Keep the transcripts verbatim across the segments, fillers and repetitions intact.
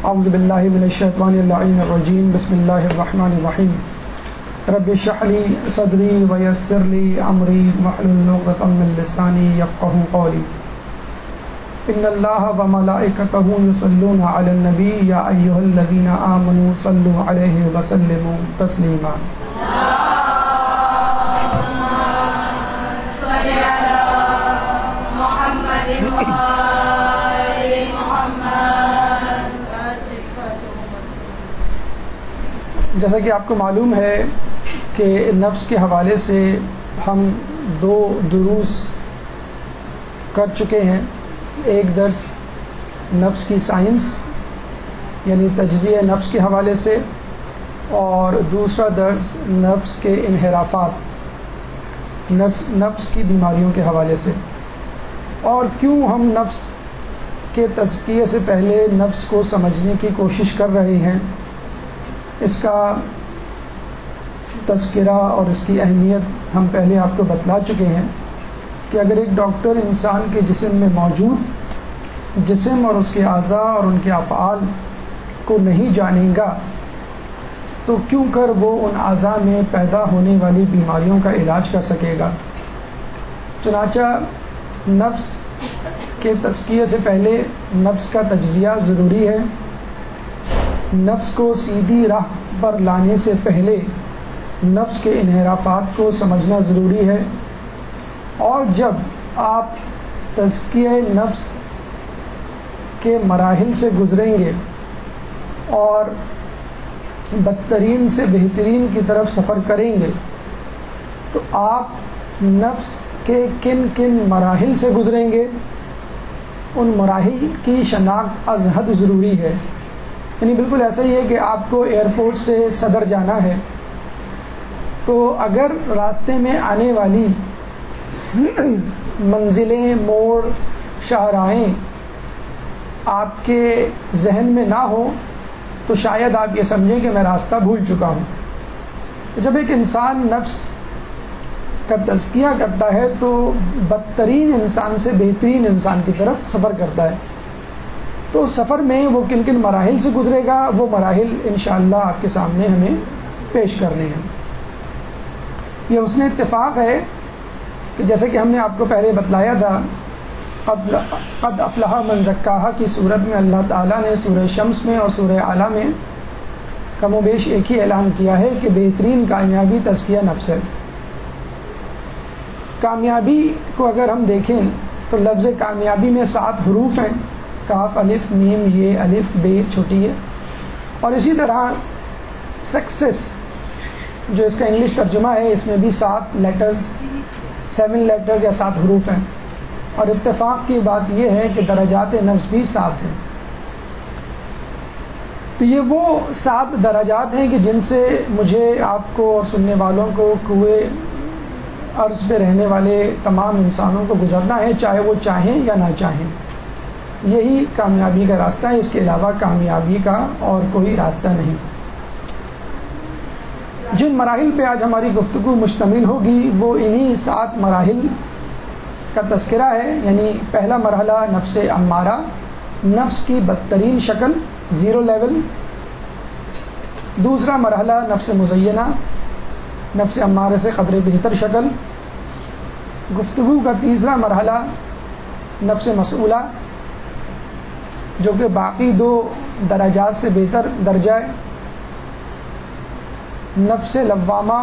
اعوذ باللہ من الشیطان اللعین الرجیم بسم اللہ الرحمن الرحیم رب اشرح لی صدری ویسر لی امری واحلل عقدۃ من لسانی یفقهوا قولی ان اللہ وملائکتہ یصلون علی النبی یا ایھا الذین آمنوا صلوا علیہ وسلموا تسلیما. جیسا کہ آپ کو معلوم ہے کہ نفس کے حوالے سے ہم دو دروس کر چکے ہیں. ایک درس نفس کی سائنس یعنی تجزیہ نفس کے حوالے سے، اور دوسرا درس نفس کے انحرافات، نفس کی بیماریوں کے حوالے سے، اور کیوں ہم نفس کے تزکیے سے پہلے نفس کو سمجھنے کی کوشش کر رہے ہیں. اس کا تذکرہ اور اس کی اہمیت ہم پہلے آپ کو بتلا چکے ہیں کہ اگر ایک ڈاکٹر انسان کے جسم میں موجود جسم اور اس کے اعضاء اور ان کے افعال کو نہیں جانے گا تو کیوں کر وہ ان اعضاء میں پیدا ہونے والی بیماریوں کا علاج کر سکے گا. چنانچہ نفس کے تزکیے سے پہلے نفس کا تجزیہ ضروری ہے. نفس کو سیدھی راہ پر لانے سے پہلے نفس کے انحرافات کو سمجھنا ضروری ہے، اور جب آپ تزکیہ نفس کے مراحل سے گزریں گے اور بدترین سے بہترین کی طرف سفر کریں گے تو آپ نفس کے کن کن مراحل سے گزریں گے ان مراحل کی شناخت از حد ضروری ہے. یعنی بالکل ایسا ہی ہے کہ آپ کو ایئرپورٹ سے صدر جانا ہے تو اگر راستے میں آنے والی منزلیں، موڑ، شاہراہیں آپ کے ذہن میں نہ ہو تو شاید آپ یہ سمجھیں کہ میں راستہ بھول چکا ہوں. جب ایک انسان نفس کا تزکیہ کرتا ہے تو بدترین انسان سے بہترین انسان کی طرف سفر کرتا ہے. تو سفر میں وہ کن کن مراحل سے گزرے گا وہ مراحل انشاءاللہ آپ کے سامنے ہمیں پیش کرنے ہیں. یہ حسن اتفاق ہے کہ جیسے کہ ہم نے آپ کو پہلے بتلایا تھا قد قد افلح من زکاہا کی صورت میں اللہ تعالیٰ نے سورہ شمس میں اور سورہ اعلیٰ میں کم و بیش ایک ہی اعلان کیا ہے کہ بہترین کامیابی تزکیہ نفس ہے. کامیابی کو اگر ہم دیکھیں تو لفظ کامیابی میں سات حروف ہیں، کاف، الف، میم، یہ، الف، بے چھوٹی ہے، اور اسی طرح سکسیس جو اس کا انگلش ترجمہ ہے اس میں بھی سات لیٹرز سیون لیٹرز یا سات حروف ہیں. اور اتفاق کی بات یہ ہے کہ درجات نفس بھی سات ہیں. تو یہ وہ سات درجات ہیں کہ جن سے مجھے، آپ کو اور سننے والوں کو کوئے عرض پہ رہنے والے تمام انسانوں کو گزرنا ہے، چاہے وہ چاہیں یا نہ چاہیں. یہی کامیابی کا راستہ ہے، اس کے علاوہ کامیابی کا اور کوئی راستہ نہیں. جن مراحل پہ آج ہماری گفتگو مشتمل ہوگی وہ انہی سات مراحل کا تذکرہ ہے. یعنی پہلا مرحلہ نفس امارہ، نفس کی بدترین شکل، زیرو لیول. دوسرا مرحلہ نفس مزینہ، نفس امارہ سے قدرے بہتر شکل. گفتگو کا تیسرا مرحلہ نفس مسئولہ جو کہ باقی دو درجات سے بہتر درجہ ہے. نفس لوامہ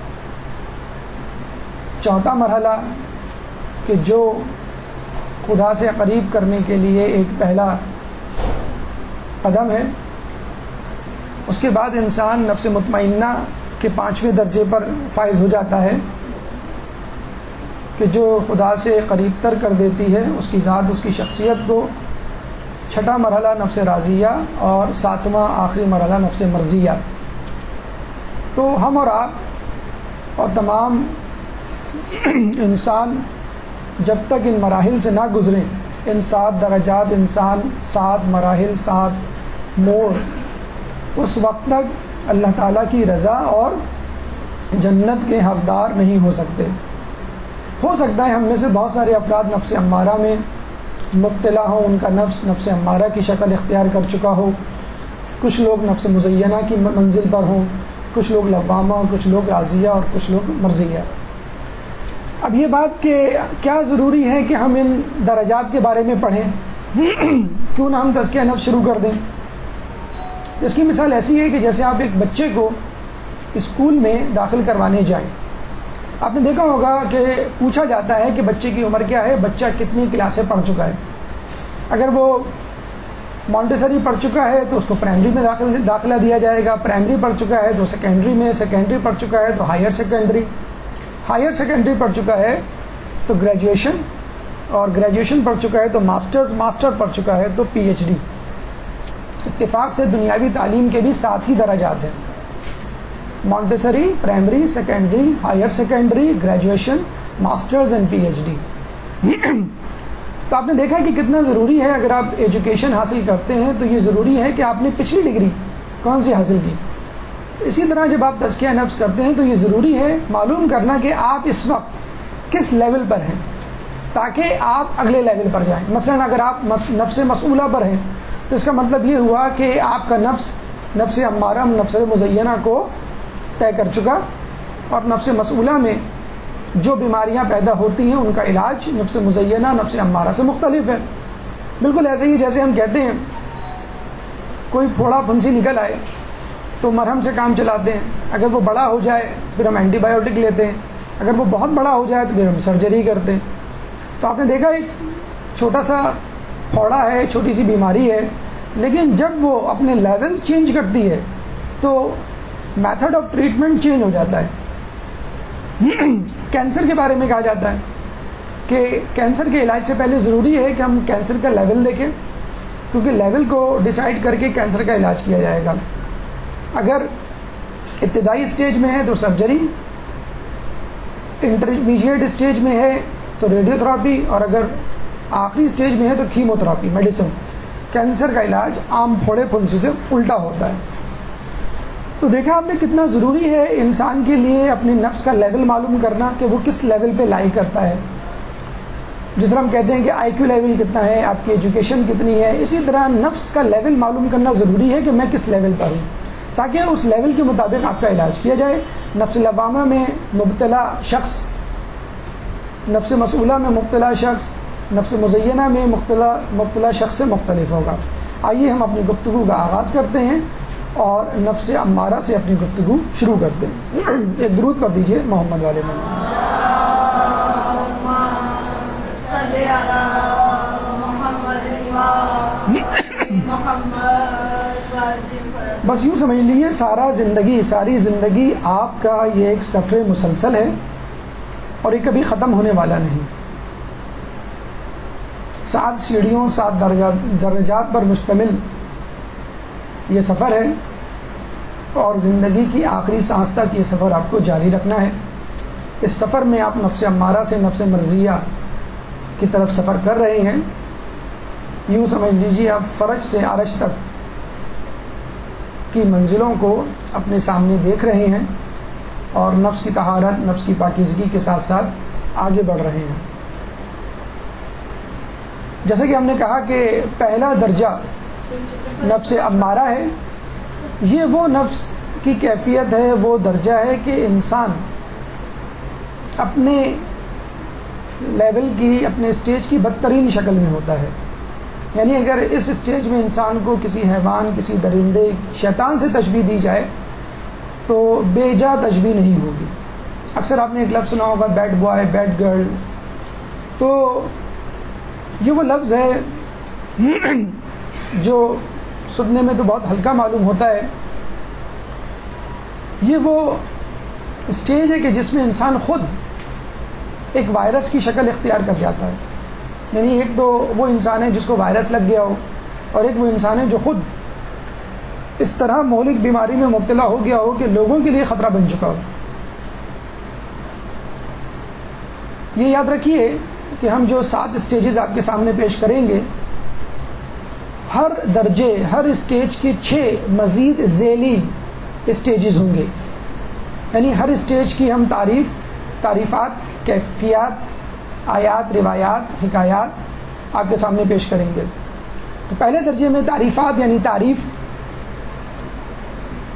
چوتھا مرحلہ کہ جو خدا سے قریب کرنے کے لیے ایک پہلا قدم ہے. اس کے بعد انسان نفس مطمئنہ کے پانچویں درجے پر فائز ہو جاتا ہے کہ جو خدا سے قریب تر کر دیتی ہے اس کی ذات، اس کی شخصیت کو. چھٹا مرحلہ نفس راضیہ، اور ساتواں آخری مرحلہ نفس مرضیہ. تو ہم اور آپ اور تمام انسان جب تک ان مراحل سے نہ گزریں، ان سات درجات، انسان سات مراحل، سات موڑ، اس وقت تک اللہ تعالیٰ کی رضا اور جنت کے حقدار نہیں ہو سکتے. ہو سکتا ہے ہم میں سے بہت سارے افراد نفس امارہ میں مبتلا ہوں، ان کا نفس نفس امارہ کی شکل اختیار کر چکا ہو، کچھ لوگ نفس مزینہ کی منزل پر ہوں، کچھ لوگ لوامہ، کچھ لوگ راضیہ اور کچھ لوگ مرضیہ۔ اب یہ بات کہ کیا ضروری ہے کہ ہم ان درجات کے بارے میں پڑھیں، کیوں نہ ہم تزکیہ نفس شروع کر دیں؟ اس کی مثال ایسی ہے کہ جیسے آپ ایک بچے کو اسکول میں داخل کروانے جائیں، آپ نے دیکھا ہوگا کہ پوچھا جاتا ہے کہ بچے کی عمر کیا ہے، بچہ کتنی کلاسیں پڑھ چکا ہے۔ اگر وہ مونٹیسری پڑھ چکا ہے تو اس کو پرائمری میں داخل داخلہ دیا جائے گا، پرائمری پڑھ چکا ہے تو سیکنڈری میں، سیکنڈری پڑھ چکا ہے تو ہائر سیکنڈری، ہائر سیکنڈری پڑھ چکا ہے تو گریجویشن، اور گریجویشن پڑھ چکا ہے تو ماسٹرز، ماسٹر پڑھ چکا ہے تو پی ایچ ڈی۔ اتفاق سے دنیاوی تعلیم کے بھی سات ہی درجات ہیں: Montessori, primary, secondary, higher secondary, graduation, masters and P H D. تو آپ نے دیکھا کہ کتنا ضروری ہے، اگر آپ ایجوکیشن حاصل کرتے ہیں تو یہ ضروری ہے کہ آپ نے پچھلی ڈگری کون سی حاصل کی۔ اسی طرح جب آپ تزکیہ نفس کرتے ہیں تو یہ ضروری ہے معلوم کرنا کہ آپ اس وقت کس لیول پر ہیں، تاکہ آپ اگلے لیول پر جائیں۔ مثلا اگر آپ نفس مسئولہ پر ہیں تو اس کا مطلب یہ ہوا کہ آپ کا نفس نفس امارہ، نفس مزینہ کو طے کر چکا، اور نفس مسئولہ میں جو بیماریاں پیدا ہوتی ہیں ان کا علاج نفس مزینہ، نفس امارہ سے مختلف ہے۔ بالکل ایسے ہی جیسے ہم کہتے ہیں کوئی پھوڑا پھنسی نکل آئے تو مرہم سے کام چلاتے ہیں، اگر وہ بڑا ہو جائے پھر ہم اینٹی بایوٹک لیتے ہیں، اگر وہ بہت بڑا ہو جائے تو پھر ہم سرجری کرتے ہیں۔ تو آپ نے دیکھا ایک چھوٹا سا پھوڑا ہے، چھوٹی سی بیماری ہے، لیکن جب وہ اپنے لیولز چینج کرتی ہے تو میتھڈ آف ٹریٹمنٹ چینج ہو جاتا ہے۔ کینسر کے بارے میں کہا جاتا ہے کہ کینسر کے علاج سے پہلے ضروری ہے کہ ہم کینسر کا لیول دیکھیں، کیونکہ لیول کو ڈیسائیڈ کر کے کینسر کا علاج کیا جائے گا۔ اگر ابتدائی اسٹیج میں ہے تو سرجری، انٹرمیڈیٹ اسٹیج میں ہے تو ریڈیو تھراپی، اور اگر آخری اسٹیج میں ہے تو کیمو تھراپی، میڈیسن۔ کینسر کا علاج عام پھوڑے پھنسی سے الٹا ہوتا ہے۔ تو دیکھا آپ نے کتنا ضروری ہے انسان کے لیے اپنے نفس کا لیول معلوم کرنا کہ وہ کس لیول پہ لائی کرتا ہے۔ جس طرح ہم کہتے ہیں کہ آئی کیو لیول کتنا ہے، آپ کی ایجوکیشن کتنی ہے، اسی طرح نفس کا لیول معلوم کرنا ضروری ہے کہ میں کس لیول پر ہوں، تاکہ اس لیول کے مطابق آپ کا علاج کیا جائے۔ نفس لوامہ میں مبتلا شخص، نفس مسئولہ میں مبتلا شخص، نفس مزینہ میں مبتلا مبتلا شخص سے مختلف ہوگا۔ آئیے ہم اپنی گفتگو کا آغاز کرتے ہیں اور نفس امارہ سے اپنی گفتگو شروع کرتے ہیں۔ ایک درود پڑھ دیجئے محمد والے محمد۔ بس یوں سمجھ لیجیے سارا زندگی ساری زندگی آپ کا یہ ایک سفر مسلسل ہے اور یہ کبھی ختم ہونے والا نہیں۔ سات سیڑھیوں، سات درجات درجات پر مشتمل یہ سفر ہے، اور زندگی کی آخری سانس تک یہ سفر آپ کو جاری رکھنا ہے۔ اس سفر میں آپ نفس امارہ سے نفس مرضیہ کی طرف سفر کر رہے ہیں۔ یوں سمجھ لیجیے آپ فرج سے عرش تک کی منزلوں کو اپنے سامنے دیکھ رہے ہیں اور نفس کی طہارت، نفس کی پاکیزگی کے ساتھ ساتھ آگے بڑھ رہے ہیں۔ جیسے کہ ہم نے کہا کہ پہلا درجہ نفس امارہ ہے، یہ وہ نفس کی کیفیت ہے، وہ درجہ ہے کہ انسان اپنے لیول کی، اپنے اسٹیج کی بدترین شکل میں ہوتا ہے۔ یعنی اگر اس اسٹیج میں انسان کو کسی حیوان، کسی درندے، شیطان سے تشبیہ دی جائے تو بے جا تشبیہ نہیں ہوگی۔ اکثر آپ نے ایک لفظ سنا ہوگا بیڈ بوائے، بیڈ گرل، تو یہ وہ لفظ ہے جو سننے میں تو بہت ہلکا معلوم ہوتا ہے۔ یہ وہ اسٹیج ہے کہ جس میں انسان خود ایک وائرس کی شکل اختیار کر جاتا ہے۔ یعنی ایک تو وہ انسان ہے جس کو وائرس لگ گیا ہو، اور ایک وہ انسان ہے جو خود اس طرح مہلک بیماری میں مبتلا ہو گیا ہو کہ لوگوں کے لیے خطرہ بن چکا ہو۔ یہ یاد رکھیے کہ ہم جو سات اسٹیجز آپ کے سامنے پیش کریں گے، ہر درجے، ہر اسٹیج کے چھ مزید ذیلی اسٹیجز ہوں گے۔ یعنی ہر اسٹیج کی ہم تعریف، تعریفات، کیفیات، آیات، روایات، حکایات آپ کے سامنے پیش کریں گے۔ تو پہلے درجے میں تعریفات یعنی تعریف،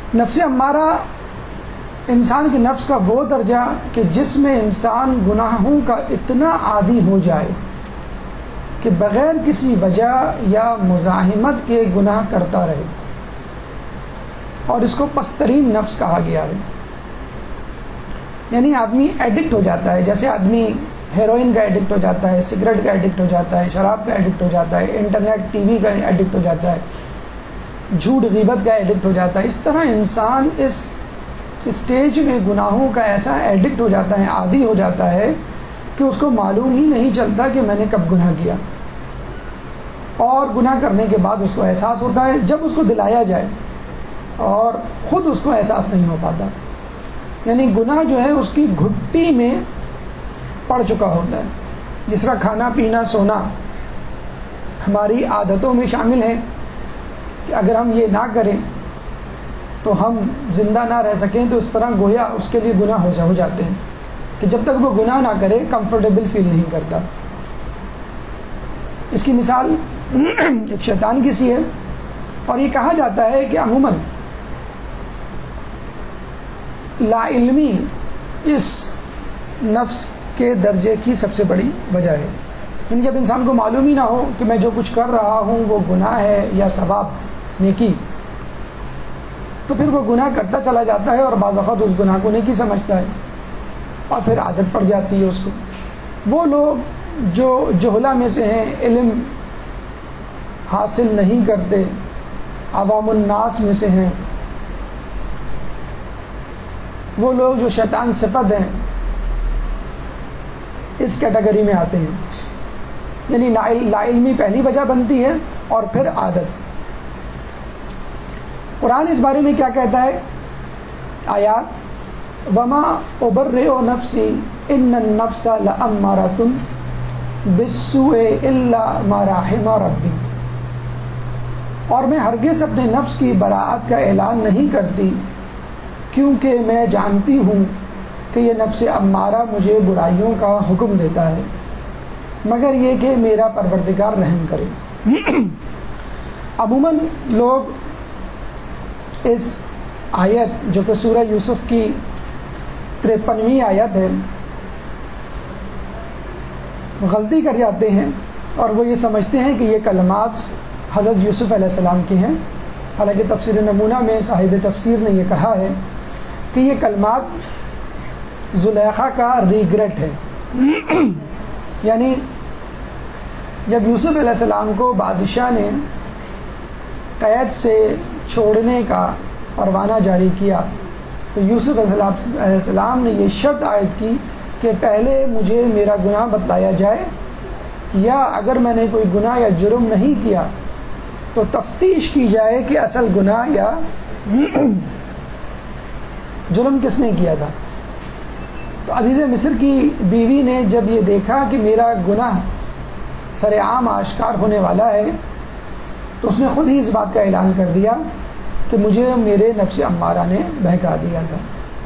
نفس امارہ انسان کے نفس کا وہ درجہ کہ جس میں انسان گناہوں کا اتنا عادی ہو جائے کہ بغیر کسی وجہ یا مزاحمت کے گناہ کرتا رہے، اور اس کو پسترین نفس کہا گیا ہے۔ یعنی آدمی ایڈکٹ ہو جاتا ہے، جیسے آدمی ہیروئن کا ایڈکٹ ہو جاتا ہے، سگریٹ کا ایڈکٹ ہو جاتا ہے، شراب کا ایڈکٹ ہو جاتا ہے، انٹرنیٹ ٹی وی کا ایڈکٹ ہو جاتا ہے، جھوٹ غیبت کا ایڈکٹ ہو جاتا ہے۔ اس طرح انسان اس اسٹیج میں گناہوں کا ایسا ایڈکٹ ہو جاتا ہے، عادی ہو جاتا ہے کہ اس کو معلوم ہی نہیں چلتا کہ میں نے کب گناہ کیا، اور گناہ کرنے کے بعد اس کو احساس ہوتا ہے جب اس کو دلایا جائے، اور خود اس کو احساس نہیں ہو پاتا۔ یعنی گناہ جو ہے اس کی گھٹی میں پڑ چکا ہوتا ہے۔ جس طرح کھانا پینا سونا ہماری عادتوں میں شامل ہے کہ اگر ہم یہ نہ کریں تو ہم زندہ نہ رہ سکیں، تو اس طرح گویا اس کے لیے گناہ ہو ہو جاتے ہیں کہ جب تک وہ گناہ نہ کرے کمفرٹیبل فیل نہیں کرتا۔ اس کی مثال ایک شیطان کی سی ہے، اور یہ کہا جاتا ہے کہ عموماً لا علمی اس نفس کے درجے کی سب سے بڑی وجہ ہے۔ یعنی جب انسان کو معلوم ہی نہ ہو کہ میں جو کچھ کر رہا ہوں وہ گناہ ہے یا ثواب نیکی، تو پھر وہ گناہ کرتا چلا جاتا ہے، اور بعض اوقات اس گناہ کو نیکی سمجھتا ہے، اور پھر عادت پڑ جاتی ہے اس کو۔ وہ لوگ جو جہلا میں سے ہیں، علم حاصل نہیں کرتے، عوام الناس میں سے ہیں، وہ لوگ جو شیطان صفت ہیں، اس کیٹیگری میں آتے ہیں۔ یعنی لا علمی پہلی وجہ بنتی ہے، اور پھر عادت۔ قرآن اس بارے میں کیا کہتا ہے؟ آیات وما ابرئ نفسی ان النفس لامارۃ بالسوء الا ما رحم ربی، اور میں ہرگز اپنے نفس کی براءت کا اعلان نہیں کرتی، کیونکہ میں جانتی ہوں کہ یہ نفس امارہ مجھے برائیوں کا حکم دیتا ہے، مگر یہ کہ میرا پروردگار رحم کرے۔ عموماً لوگ اس آیت جو کہ سورہ یوسف کی تریپنویں آیت ہے غلطی کر جاتے ہیں، اور وہ یہ سمجھتے ہیں کہ یہ کلمات حضرت یوسف علیہ السلام کی ہیں، حالانکہ تفسیر نمونہ میں صاحب تفسیر نے یہ کہا ہے کہ یہ کلمات زلیخا کا ریگریٹ ہے۔ یعنی جب یوسف علیہ السلام کو بادشاہ نے قید سے چھوڑنے کا پروانہ جاری کیا، تو یوسف علیہ السلام نے یہ شرط عائد کی کہ پہلے مجھے میرا گناہ بتلایا جائے، یا اگر میں نے کوئی گناہ یا جرم نہیں کیا تو تفتیش کی جائے کہ اصل گناہ یا جرم کس نے کیا تھا۔ تو عزیز مصر کی بیوی نے جب یہ دیکھا کہ میرا گناہ سر عام آشکار ہونے والا ہے، تو اس نے خود ہی اس بات کا اعلان کر دیا کہ مجھے میرے نفس امارہ نے بہکا دیا تھا۔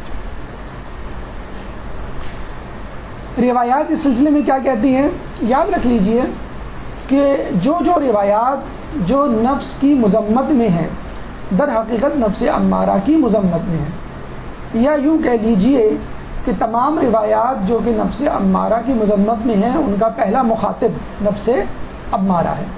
روایات اس سلسلے میں کیا کہتی ہیں؟ یاد رکھ لیجئے کہ جو جو روایات جو نفس کی مذمت میں ہیں، در حقیقت نفس امارہ کی مذمت میں ہیں، یا یوں کہہ لیجئے کہ تمام روایات جو کہ نفس امارہ کی مذمت میں ہیں ان کا پہلا مخاطب نفس امارہ ہے۔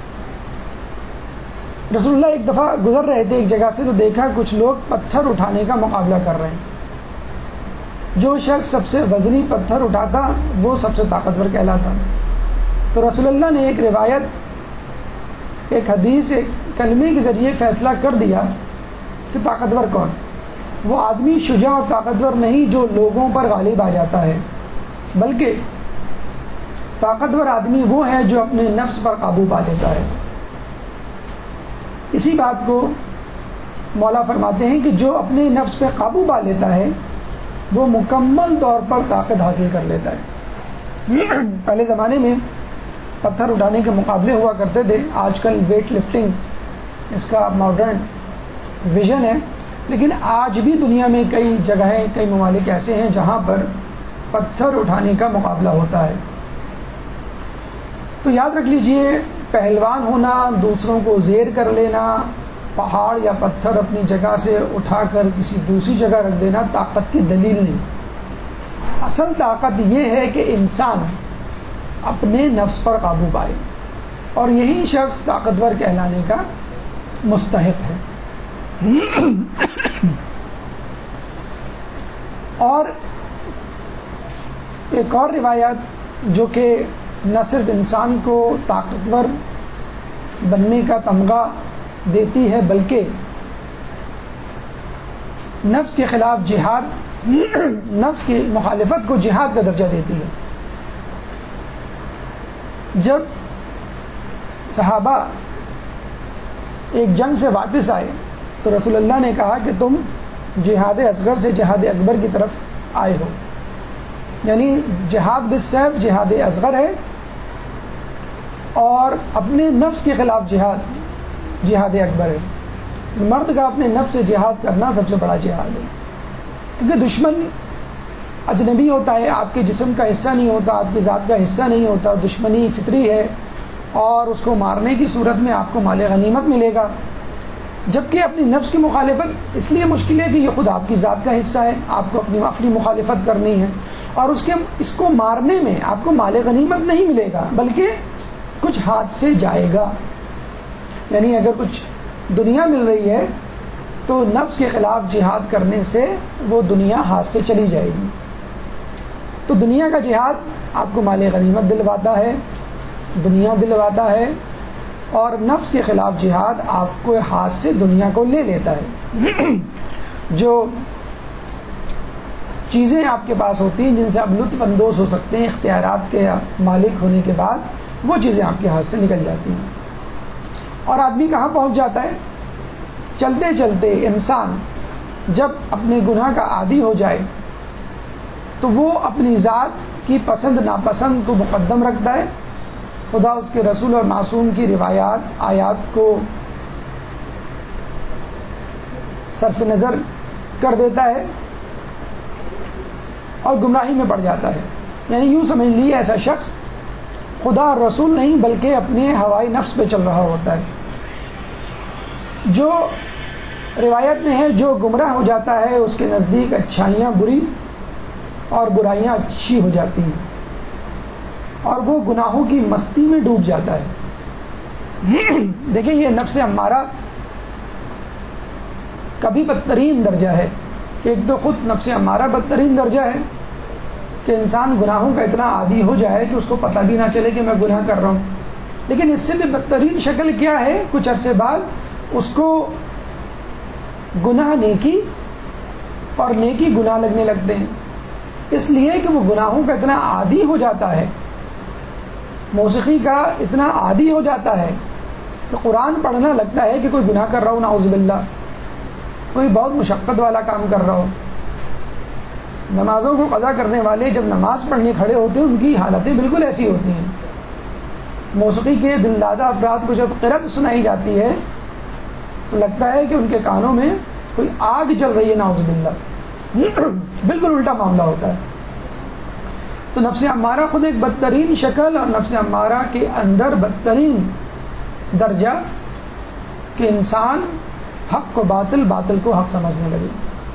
رسول اللہ ایک دفعہ گزر رہے تھے ایک جگہ سے، تو دیکھا کچھ لوگ پتھر اٹھانے کا مقابلہ کر رہے ہیں۔ جو شخص سب سے وزنی پتھر اٹھاتا وہ سب سے طاقتور کہلاتا۔ تو رسول اللہ نے ایک روایت، ایک حدیث، ایک کلمے کے ذریعے فیصلہ کر دیا کہ طاقتور کون؟ وہ آدمی شجاع اور طاقتور نہیں جو لوگوں پر غالب آ جاتا ہے، بلکہ طاقتور آدمی وہ ہے جو اپنے نفس پر قابو پا لیتا ہے۔ اسی بات کو مولا فرماتے ہیں کہ جو اپنے نفس پہ قابو پا لیتا ہے وہ مکمل طور پر طاقت حاصل کر لیتا ہے۔ پہلے زمانے میں پتھر اٹھانے کے مقابلے ہوا کرتے تھے، آج کل ویٹ لفٹنگ اس کا ماڈرن ویژن ہے، لیکن آج بھی دنیا میں کئی جگہیں، کئی ممالک ایسے ہیں جہاں پر پتھر اٹھانے کا مقابلہ ہوتا ہے۔ تو یاد رکھ لیجئے، پہلوان ہونا، دوسروں کو زیر کر لینا، پہاڑ یا پتھر اپنی جگہ سے اٹھا کر کسی دوسری جگہ رکھ دینا طاقت کی دلیل نہیں. اصل طاقت یہ ہے کہ انسان اپنے نفس پر قابو پائے، اور یہی شخص طاقتور کہلانے کا مستحق ہے. اور ایک اور روایت جو کہ نہ صرف انسان کو طاقتور بننے کا تمغہ دیتی ہے بلکہ نفس کے خلاف جہاد، نفس کی مخالفت کو جہاد کا درجہ دیتی ہے. جب صحابہ ایک جنگ سے واپس آئے تو رسول اللہ نے کہا کہ تم جہاد اصغر سے جہاد اکبر کی طرف آئے ہو، یعنی جہاد بالسیف جہاد اصغر ہے، اور اپنے نفس کے خلاف جہاد جہاد اکبر ہے. مرد کا اپنے نفس سے جہاد کرنا سب سے بڑا جہاد ہے، کیونکہ دشمن اجنبی ہوتا ہے، آپ کے جسم کا حصہ نہیں ہوتا، آپ کی ذات کا حصہ نہیں ہوتا، دشمنی فطری ہے، اور اس کو مارنے کی صورت میں آپ کو مال غنیمت ملے گا. جبکہ اپنی نفس کی مخالفت اس لیے مشکل ہے کہ یہ خود آپ کی ذات کا حصہ ہے، آپ کو اپنی اپنی مخالفت کرنی ہے، اور اس کے اس کو مارنے میں آپ کو مال غنیمت نہیں ملے گا بلکہ کچھ ہاتھ سے جائے گا. یعنی اگر کچھ دنیا مل رہی ہے تو نفس کے خلاف جہاد کرنے سے وہ دنیا ہاتھ سے چلی جائے گی. تو دنیا کا جہاد آپ کو مال غنیمت دلواتا ہے، دنیا دلواتا ہے، اور نفس کے خلاف جہاد آپ کو ہاتھ سے دنیا کو لے لیتا ہے. جو چیزیں آپ کے پاس ہوتی ہیں جن سے آپ لطف اندوز ہو سکتے ہیں اختیارات کے مالک ہونے کے بعد، وہ چیزیں آپ کے ہاتھ سے نکل جاتی ہیں. اور آدمی کہاں پہنچ جاتا ہے؟ چلتے چلتے انسان جب اپنے گناہ کا عادی ہو جائے تو وہ اپنی ذات کی پسند ناپسند کو مقدم رکھتا ہے، خدا اس کے رسول اور معصوم کی روایات آیات کو صرف نظر کر دیتا ہے اور گمراہی میں پڑ جاتا ہے. یعنی یوں سمجھ لیے ایسا شخص خدا اور رسول نہیں بلکہ اپنے ہوائی نفس پہ چل رہا ہوتا ہے. جو روایت میں ہے جو گمراہ ہو جاتا ہے اس کے نزدیک اچھائیاں بری اور برائیاں اچھی ہو جاتی ہیں، اور وہ گناہوں کی مستی میں ڈوب جاتا ہے. دیکھیں یہ نفس امارہ کبھی بدترین درجہ ہے. ایک تو خود نفس امارہ بدترین درجہ ہے کہ انسان گناہوں کا اتنا عادی ہو جائے کہ اس کو پتہ بھی نہ چلے کہ میں گناہ کر رہا ہوں. لیکن اس سے بھی بدترین شکل کیا ہے؟ کچھ عرصے بعد اس کو گناہ نیکی اور نیکی گناہ لگنے لگتے ہیں، اس لیے کہ وہ گناہوں کا اتنا عادی ہو جاتا ہے، موسیقی کا اتنا عادی ہو جاتا ہے کہ قرآن پڑھنا لگتا ہے کہ کوئی گناہ کر رہا ہو، نعوذ باللہ، کوئی بہت مشقت والا کام کر رہا ہو. نمازوں کو قضا کرنے والے جب نماز پڑھنے کھڑے ہوتے ہیں ان کی حالتیں بالکل ایسی ہوتی ہیں. موسیقی کے دل دادہ افراد کو جب قرأت سنائی جاتی ہے تو لگتا ہے کہ ان کے کانوں میں کوئی آگ جل رہی ہے، نعوذ باللہ. بالکل الٹا معاملہ ہوتا ہے. تو نفس امارہ خود ایک بدترین شکل، اور نفس امارہ کے اندر بدترین درجہ کہ انسان حق کو باطل، باطل کو حق سمجھنے لگے.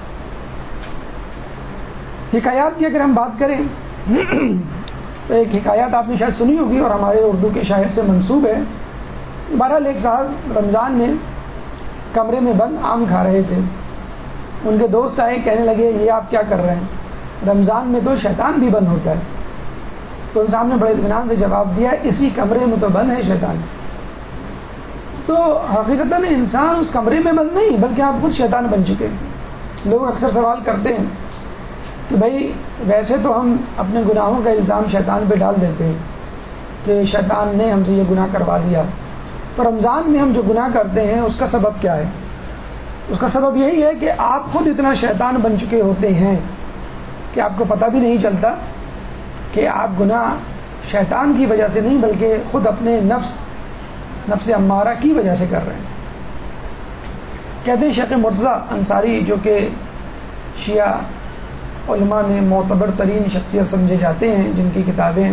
حکایات کی اگر ہم بات کریں تو ایک حکایت آپ نے شاید سنی ہوگی اور ہمارے اردو کے شاعر سے منسوب ہے. بہرحال ایک صاحب رمضان میں کمرے میں بند آم کھا رہے تھے. ان کے دوست آئے، کہنے لگے یہ آپ کیا کر رہے ہیں؟ رمضان میں تو شیطان بھی بند ہوتا ہے. تو ان صاحب نے بڑے اطمینان سے جواب دیا اسی کمرے میں تو بند ہے شیطان. تو حقیقتاً انسان اس کمرے میں بند نہیں بلکہ آپ خود شیطان بن چکے ہیں. لوگ اکثر سوال کرتے ہیں کہ بھائی ویسے تو ہم اپنے گناہوں کا الزام شیطان پہ ڈال دیتے ہیں کہ شیطان نے ہم سے یہ گناہ کروا دیا، تو رمضان میں ہم جو گناہ کرتے ہیں اس کا سبب کیا ہے؟ اس کا سبب یہی ہے کہ آپ خود اتنا شیطان بن چکے ہوتے ہیں کہ آپ کو پتہ بھی نہیں چلتا کہ آپ گناہ شیطان کی وجہ سے نہیں بلکہ خود اپنے نفس نفس امارہ کی وجہ سے کر رہے ہیں. کہتے ہیں شیخ مرتضیٰ انصاری جو کہ شیعہ علماء میں معتبر ترین شخصیت سمجھے جاتے ہیں، جن کی کتابیں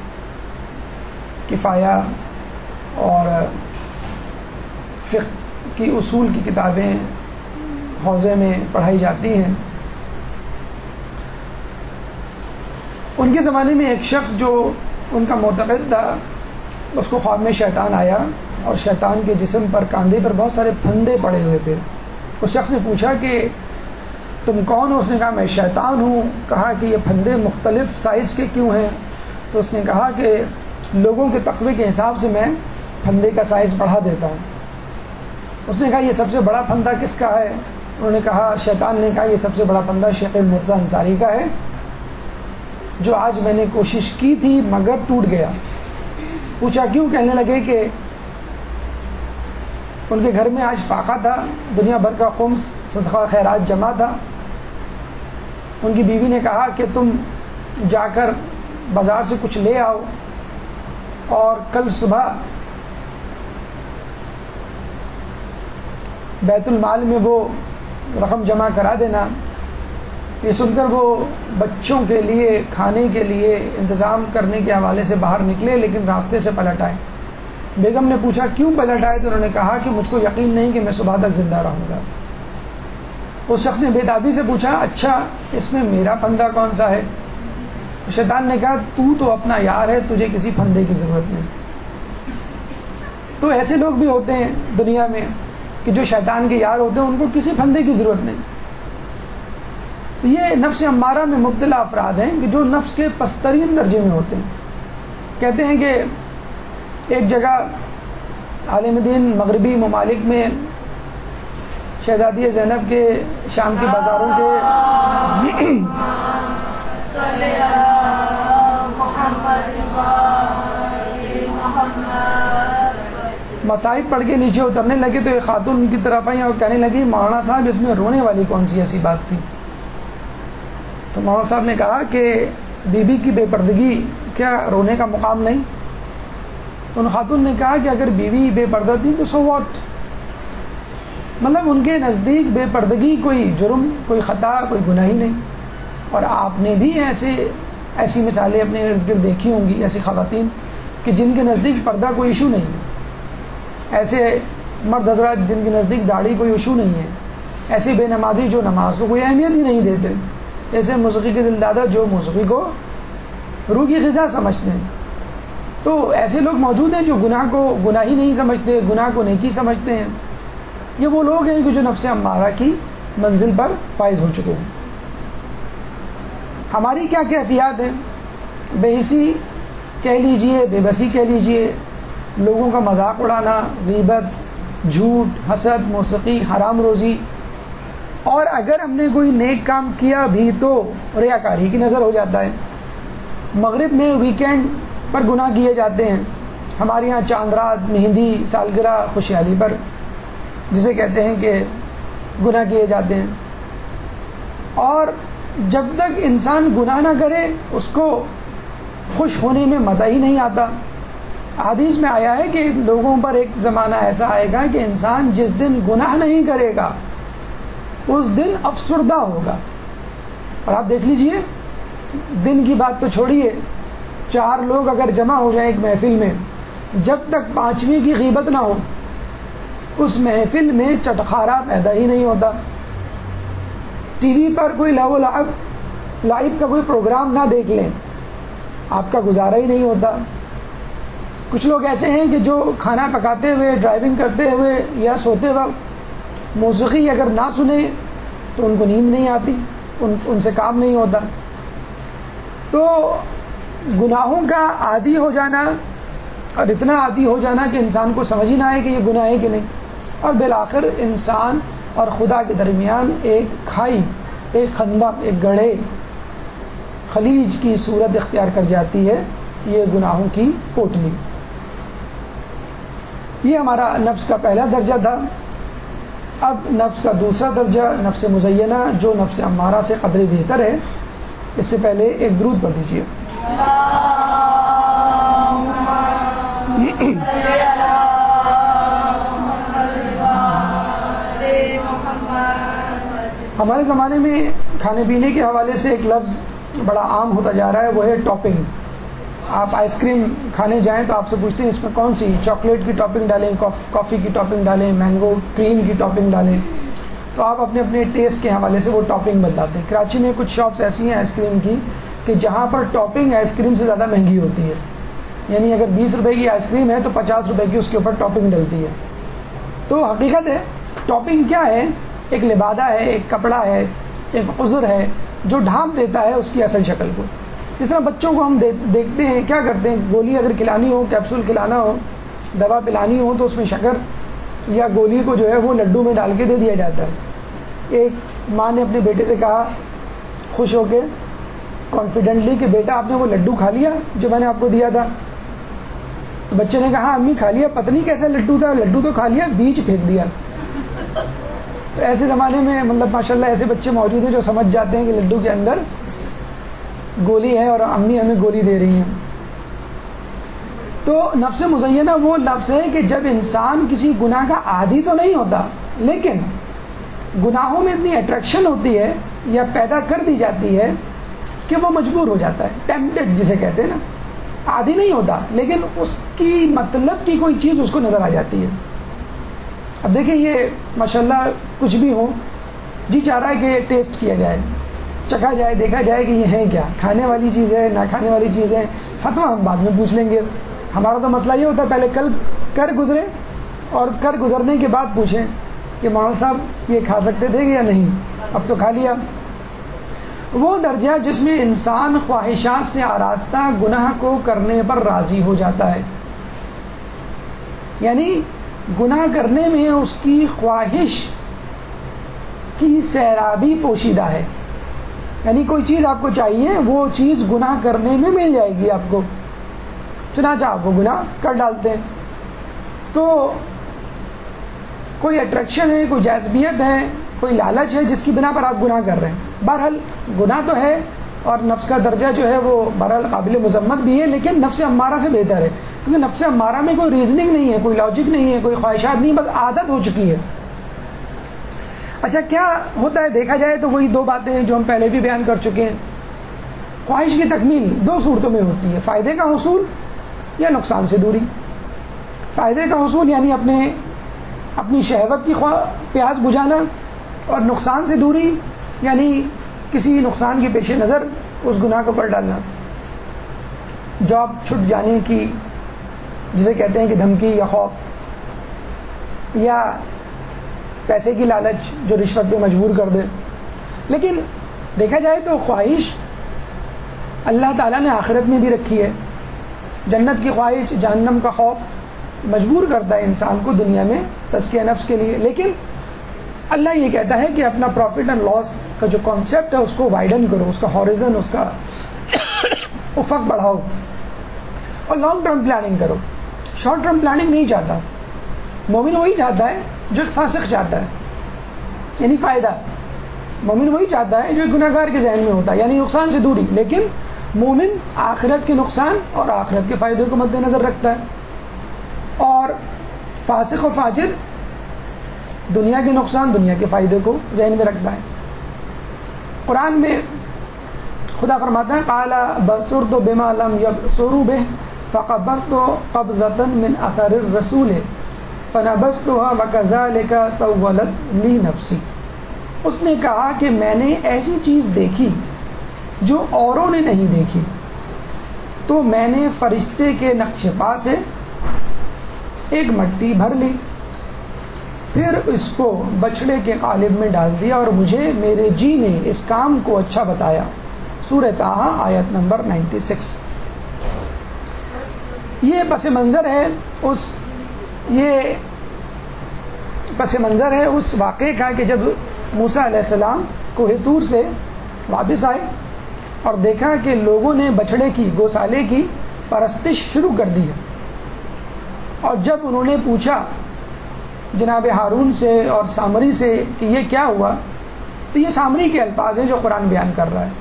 کفایہ اور فقہ کی اصول کی کتابیں حوزے میں پڑھائی جاتی ہیں. ان کے زمانے میں ایک شخص جو ان کا معتقد تھا، اس کو خواب میں شیطان آیا اور شیطان کے جسم پر، کاندھے پر بہت سارے پھندے پڑے ہوئے تھے. اس شخص نے پوچھا کہ تم کون ہو؟ اس نے کہا میں شیطان ہوں. کہا کہ یہ پھندے مختلف سائز کے کیوں ہیں؟ تو اس نے کہا کہ لوگوں کے تقوی کے حساب سے میں پھندے کا سائز بڑھا دیتا ہوں. اس نے کہا یہ سب سے بڑا پھندا کس کا ہے؟ انہوں نے کہا، شیطان نے کہا یہ سب سے بڑا پھندا شیخ مرزا انصاری کا ہے، جو آج میں نے کوشش کی تھی مگر ٹوٹ گیا. پوچھا کیوں؟ کہنے لگے کہ ان کے گھر میں آج فاقہ تھا، دنیا بھر کا خمس صدقہ خیرات جمع تھا. ان کی بیوی نے کہا کہ تم جا کر بازار سے کچھ لے آؤ اور کل صبح بیت المال میں وہ رقم جمع کرا دینا. یہ سن کر وہ بچوں کے لیے کھانے کے لیے انتظام کرنے کے حوالے سے باہر نکلے، لیکن راستے سے پلٹ آئے. بیگم نے پوچھا کیوں پلٹ آئے؟ تو انہوں نے کہا کہ مجھ کو یقین نہیں کہ میں صبح تک زندہ رہوں گا. اس شخص نے بے تابی سے پوچھا اچھا اس میں میرا پھندا کون سا ہے؟ شیطان نے کہا تو تو اپنا یار ہے، تجھے کسی پھندے کی ضرورت نہیں. تو ایسے لوگ بھی ہوتے ہیں دنیا میں کہ جو شیطان کے یار ہوتے ہیں، ان کو کسی پھندے کی ضرورت نہیں. تو یہ نفس امارہ میں مبتلا افراد ہیں کہ جو نفس کے پسترین درجے میں ہوتے ہیں. کہتے ہیں کہ ایک جگہ عالم دین مغربی ممالک میں شہزادی زینب کے شام کے بازاروں کے مصائب پڑھ کے نیچے اترنے لگے تو ایک خاتون ان کی طرف آئی اور کہنے لگی مولانا صاحب اس میں رونے والی کون سی ایسی بات تھی؟ تو مولانا صاحب نے کہا کہ بی بی کی بے پردگی کیا رونے کا مقام نہیں؟ ان خاتون نے کہا کہ اگر بیوی بے پردہ تھی تو سو واٹ، مطلب ان کے نزدیک بے پردگی کوئی جرم، کوئی خطا، کوئی گناہ ہی نہیں. اور آپ نے بھی ایسے ایسی مثالیں اپنے ارد گرد دیکھی ہوں گی، ایسی خواتین کہ جن کے نزدیک پردہ کوئی ایشو نہیں ہے، ایسے مرد حضرات جن کے نزدیک داڑھی کوئی ایشو نہیں ہے، ایسے بے نمازی جو نماز کو کوئی اہمیت ہی نہیں دیتے، ایسے موسیقی کے دل دادا جو موسیقی کو روح کی غذا سمجھتے ہیں. تو ایسے لوگ موجود ہیں جو گناہ کو گناہ ہی نہیں سمجھتے، گناہ کو نیکی سمجھتے ہیں. یہ وہ لوگ ہیں کہ جو نفس امارہ کی منزل پر فائز ہو چکے ہیں. ہماری کیا کیفیات ہیں؟ بے حسی کہہ لیجئے، بے بسی کہہ لیجئے، لوگوں کا مذاق اڑانا، غیبت، جھوٹ، حسد، موسیقی، حرام روزی، اور اگر ہم نے کوئی نیک کام کیا بھی تو ریاکاری کی نظر ہو جاتا ہے. مغرب میں ویکینڈ پر گناہ کیے جاتے ہیں. ہمارے یہاں چاند رات، مہندی، سالگرہ، خوشحالی پر جسے کہتے ہیں کہ گناہ کیے جاتے ہیں. اور جب تک انسان گناہ نہ کرے اس کو خوش ہونے میں مزہ ہی نہیں آتا. حدیث میں آیا ہے کہ لوگوں پر ایک زمانہ ایسا آئے گا کہ انسان جس دن گناہ نہیں کرے گا اس دن افسردہ ہوگا. اور آپ دیکھ لیجئے، دن کی بات تو چھوڑیے، چار لوگ اگر جمع ہو جائیں ایک محفل میں، جب تک پانچویں کی غیبت نہ ہو اس محفل میں چٹخارا پیدا ہی نہیں ہوتا. ٹی وی پر کوئی لہو لعب لائیو کا کوئی پروگرام نہ دیکھ لیں، آپ کا گزارا ہی نہیں ہوتا. کچھ لوگ ایسے ہیں کہ جو کھانا پکاتے ہوئے، ڈرائیونگ کرتے ہوئے یا سوتے وقت موسیقی اگر نہ سنیں تو ان کو نیند نہیں آتی، ان ان سے کام نہیں ہوتا. تو گناہوں کا عادی ہو جانا، اور اتنا عادی ہو جانا کہ انسان کو سمجھ ہی نہ آئے کہ یہ گناہ ہے کہ نہیں، اور بالآخر انسان اور خدا کے درمیان ایک کھائی، ایک خندق، ایک گڑھے، خلیج کی صورت اختیار کر جاتی ہے، یہ گناہوں کی پوٹلی. یہ ہمارا نفس کا پہلا درجہ تھا. اب نفس کا دوسرا درجہ نفس مزینہ، جو نفس امارہ سے قدرے بہتر ہے. اس سے پہلے ایک درود پڑھ دیجیے. ہمارے زمانے میں کھانے پینے کے حوالے سے ایک لفظ بڑا عام ہوتا جا رہا ہے، وہ ہے ٹاپنگ. آپ آئس کریم کھانے جائیں تو آپ سے پوچھتے ہیں اس میں کون سی چاکلیٹ کی ٹاپنگ ڈالیں, کافی کی ٹاپنگ ڈالیں, مینگو کریم کی ٹاپنگ ڈالیں, تو آپ اپنے اپنے ٹیسٹ کے حوالے سے وہ ٹاپنگ بتاتے ہیں. کراچی میں کچھ شاپس ایسی ہیں آئس کریم کی کہ جہاں پر ٹاپنگ آئس کریم سے زیادہ مہنگی ہوتی ہے, یعنی اگر بیس روپے کی آئس کریم ہے تو پچاس روپے کی اس کے اوپر ٹاپنگ ڈلتی ہے. تو حقیقت ہے ٹاپنگ کیا ہے, ایک لبادہ ہے, ایک کپڑا ہے, ایک عذر ہے جو ڈھانپ دیتا ہے اس کی اصل شکل کو. جس طرح بچوں کو ہم دیکھتے ہیں کیا کرتے ہیں, گولی اگر کھلانی ہو, کیپسول کھلانا ہو, دوا پلانی ہو تو اس میں شکر یا گولی کو جو ہے وہ لڈو میں ڈال کے دے دیا جاتا ہے. ایک ماں نے اپنے بیٹے سے کہا خوش ہو کے کانفیڈنٹلی کہ بیٹا آپ نے وہ لڈو کھا لیا جو میں نے آپ کو دیا تھا؟ تو بچے نے کہا امی کھا لیا, پتہ نہیں کیسا لڈو تھا, لڈو تو کھا لیا, بیج پھینک دیا. تو ایسے زمانے میں مطلب ماشاءاللہ ایسے بچے موجود ہیں جو سمجھ جاتے ہیں کہ لڈو کے اندر گولی ہے اور امی ہمیں گولی دے رہی ہیں. تو نفس مزینہ وہ نفس ہے کہ جب انسان کسی گناہ کا عادی تو نہیں ہوتا لیکن گناہوں میں اتنی اٹریکشن ہوتی ہے یا پیدا کر دی جاتی ہے کہ وہ مجبور ہو جاتا ہے, ٹیمپٹڈ جسے کہتے ہیں نا. عادی نہیں ہوتا لیکن اس کی مطلب کی کوئی چیز اس کو نظر آ جاتی ہے. اب دیکھیں یہ ماشاءاللہ کچھ بھی ہو, جی چاہ رہا ہے کہ ٹیسٹ کیا جائے, چکھا جائے, دیکھا جائے کہ یہ ہے کیا, کھانے والی چیز ہے نہ کھانے والی چیز ہے. فتویٰ ہم بعد میں پوچھ لیں گے. ہمارا تو مسئلہ یہ ہوتا ہے پہلے کل کر گزرے اور کر گزرنے کے بعد پوچھیں کہ مولانا صاحب یہ کھا سکتے تھے یا نہیں, اب تو کھا لیا. وہ درجہ جس میں انسان خواہشات سے آراستہ گناہ کو کرنے پر راضی ہو جاتا ہے, یعنی گناہ کرنے میں اس کی خواہش کی سیرابی پوشیدہ ہے. یعنی کوئی چیز آپ کو چاہیے, وہ چیز گناہ کرنے میں مل جائے گی آپ کو, چنانچہ آپ وہ گناہ کر ڈالتے ہیں. تو کوئی اٹریکشن ہے, کوئی جاذبیت ہے, کوئی لالچ ہے جس کی بنا پر آپ گناہ کر رہے ہیں. بہرحال گناہ تو ہے اور نفس کا درجہ جو ہے وہ بہرحال قابل مذمت بھی ہے, لیکن نفس امارہ سے بہتر ہے, کیونکہ نفس امارہ میں کوئی ریزننگ نہیں ہے, کوئی لاجک نہیں ہے, کوئی خواہشات نہیں, بس عادت ہو چکی ہے. اچھا کیا ہوتا ہے دیکھا جائے تو وہی دو باتیں ہیں جو ہم پہلے بھی بیان کر چکے ہیں. خواہش کی تکمیل دو صورتوں میں ہوتی ہے, فائدے کا حصول یا نقصان سے دوری. فائدے کا حصول یعنی اپنے اپنی شہوت کی پیاس بجھانا, اور نقصان سے دوری یعنی کسی نقصان کے پیش نظر اس گناہ کو کر ڈالنا. جاب چھٹ جانے کی جسے کہتے ہیں کہ دھمکی یا خوف, یا پیسے کی لالچ جو رشوت پہ مجبور کر دے. لیکن دیکھا جائے تو خواہش اللہ تعالیٰ نے آخرت میں بھی رکھی ہے. جنت کی خواہش, جہنم کا خوف مجبور کرتا ہے انسان کو دنیا میں تزکیہ نفس کے لیے. لیکن اللہ یہ کہتا ہے کہ اپنا پروفٹ اینڈ لاس کا جو کانسیپٹ ہے اس کو وائڈن کرو, اس کا ہاریزن, اس کا افق بڑھاؤ اور لانگ ٹرم پلاننگ کرو. شارٹ ٹرم پلاننگ نہیں چاہتا مومن, وہی چاہتا ہے جو ایک فاسق چاہتا ہے, یعنی فائدہ. مومن وہی چاہتا ہے جو ایک گناہ گار کے ذہن میں ہوتا ہے, یعنی نقصان سے دوری. لیکن مومن آخرت کے نقصان اور آخرت کے فائدے کو مد نظر رکھتا ہے, اور فاسق و فاجر دنیا کے نقصان, دنیا کے فائدے کو ذہن میں رکھتا ہے. قرآن میں خدا فرماتا ہے قال بصرت بما لم يبصروا به فقبضت قبضة من اثر الرسول فنبذتها وكذلك سولت لي نفسي. اس نے کہا کہ میں نے ایسی چیز دیکھی جو اوروں نے نہیں دیکھی, تو میں نے فرشتے کے نقش پا سے ایک مٹی بھر لی, پھر اس کو بچڑے کے قالب میں ڈال دیا, اور مجھے میرے جی نے اس کام کو اچھا بتایا. سورہ طٰہٰ آیت نمبر چھیانوے. یہ پس منظر ہے اس یہ پس منظر ہے اس واقعے کا کہ جب موسیٰ علیہ السلام کوہ طور سے واپس آئے اور دیکھا کہ لوگوں نے بچڑے کی, گوسالے کی پرستش شروع کر دی ہے. اور جب انہوں نے پوچھا جناب ہارون سے اور سامری سے کہ یہ کیا ہوا, تو یہ سامری کے الفاظ ہیں جو قرآن بیان کر رہا ہے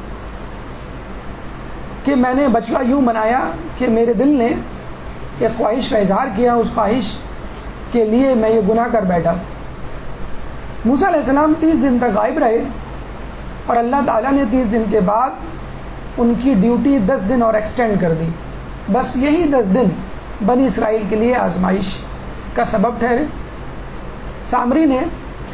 کہ میں نے بچڑا یوں بنایا کہ میرے دل نے ایک خواہش کا اظہار کیا, اس خواہش کے لیے میں یہ گناہ کر بیٹھا. موسیٰ علیہ السلام تیس دن تک غائب رہے, اور اللہ تعالیٰ نے تیس دن کے بعد ان کی ڈیوٹی دس دن اور ایکسٹینڈ کر دی. بس یہی دس دن بنی اسرائیل کے لیے آزمائش کا سبب ٹھہرے. سامری نے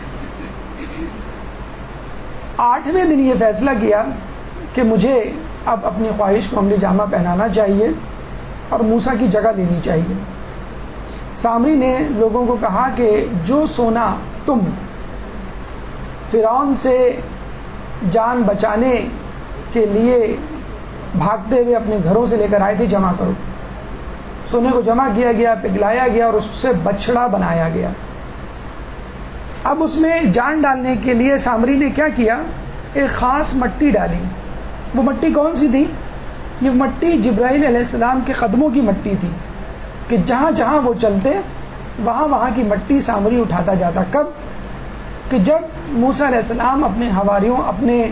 آٹھویں دن یہ فیصلہ کیا کہ مجھے اب اپنی خواہش کو عملی جامہ پہنانا چاہیے اور موسیٰ کی جگہ لینی چاہیے. سامری نے لوگوں کو کہا کہ جو سونا تم فرعون سے جان بچانے کے لیے بھاگتے ہوئے اپنے گھروں سے لے کر آئے تھے جمع کرو. سونے کو جمع کیا گیا, پگھلایا گیا اور اس سے بچڑا بنایا گیا. اب اس میں جان ڈالنے کے لیے سامری نے کیا کیا, ایک خاص مٹی ڈالی. وہ مٹی کون سی تھی؟ یہ مٹی جبرائیل علیہ السلام کے قدموں کی مٹی تھی کہ جہاں جہاں وہ چلتے وہاں وہاں کی مٹی سامری اٹھاتا جاتا. کب؟ کہ جب موسیٰ علیہ السلام اپنے حواریوں, اپنے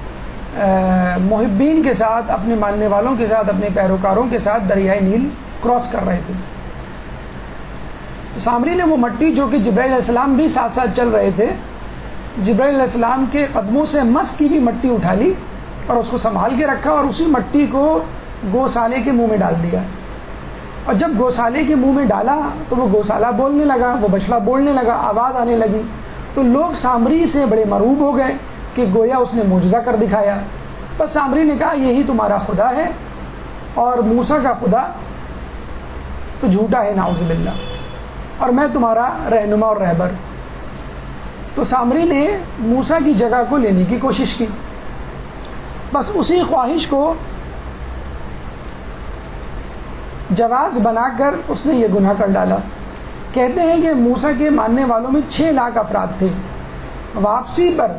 محبین کے ساتھ, اپنے ماننے والوں کے ساتھ, اپنے پیروکاروں کے ساتھ دریائے نیل کراس کر رہے تھے. سامری نے وہ مٹی جو کہ جبرائیل علیہ السلام بھی ساتھ ساتھ چل رہے تھے, جبرائیل علیہ السلام کے قدموں سے مس کی بھی مٹی اٹھا لی اور اس کو سنبھال کے رکھا اور اسی مٹی کو گوسالے کے منہ میں ڈال دیا. اور جب گوسالے کے منہ میں ڈالا تو وہ گوسالہ بولنے لگا, وہ بچڑا بولنے لگا, آواز آنے لگی. تو لوگ سامری سے بڑے مرعوب ہو گئے کہ گویا اس نے معجزہ کر دکھایا. بس سامری نے کہا یہی تمہارا خدا ہے اور موسیٰ کا خدا تو جھوٹا ہے نعوذ باللہ, اور میں تمہارا رہنما اور رہبر. تو سامری نے موسیٰ کی جگہ کو لینے کی کوشش کی. بس اسی خواہش کو جواز بنا کر اس نے یہ گناہ کر ڈالا. کہتے ہیں کہ موسیٰ کے ماننے والوں میں چھ لاکھ افراد تھے. واپسی پر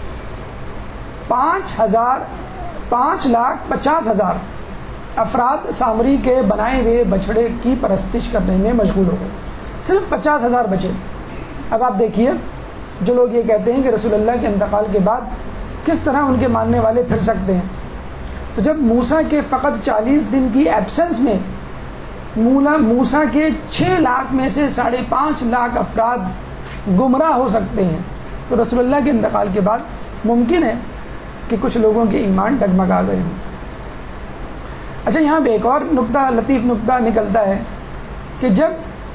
پانچ ہزار پانچ لاکھ پچاس ہزار افراد سامری کے بنائے ہوئے بچڑے کی پرستش کرنے میں مشغول ہو گئے. صرف پچاس ہزار بچے. اب آپ دیکھیے جو لوگ یہ کہتے ہیں کہ رسول اللہ کے انتقال کے بعد کس طرح ان کے ماننے والے پھر سکتے ہیں. تو جب موسیٰ کے فقط چالیس دن کی ایبسنس میں مولا موسیٰ کے چھ لاکھ میں سے ساڑھے پانچ لاکھ افراد گمراہ ہو سکتے ہیں, تو رسول اللہ کے انتقال کے بعد ممکن ہے کہ کچھ لوگوں کے ایمان ڈگمگا گئے ہوں. اچھا, یہاں پہ ایک اور نقطہ, لطیف نقطہ نکلتا ہے کہ جب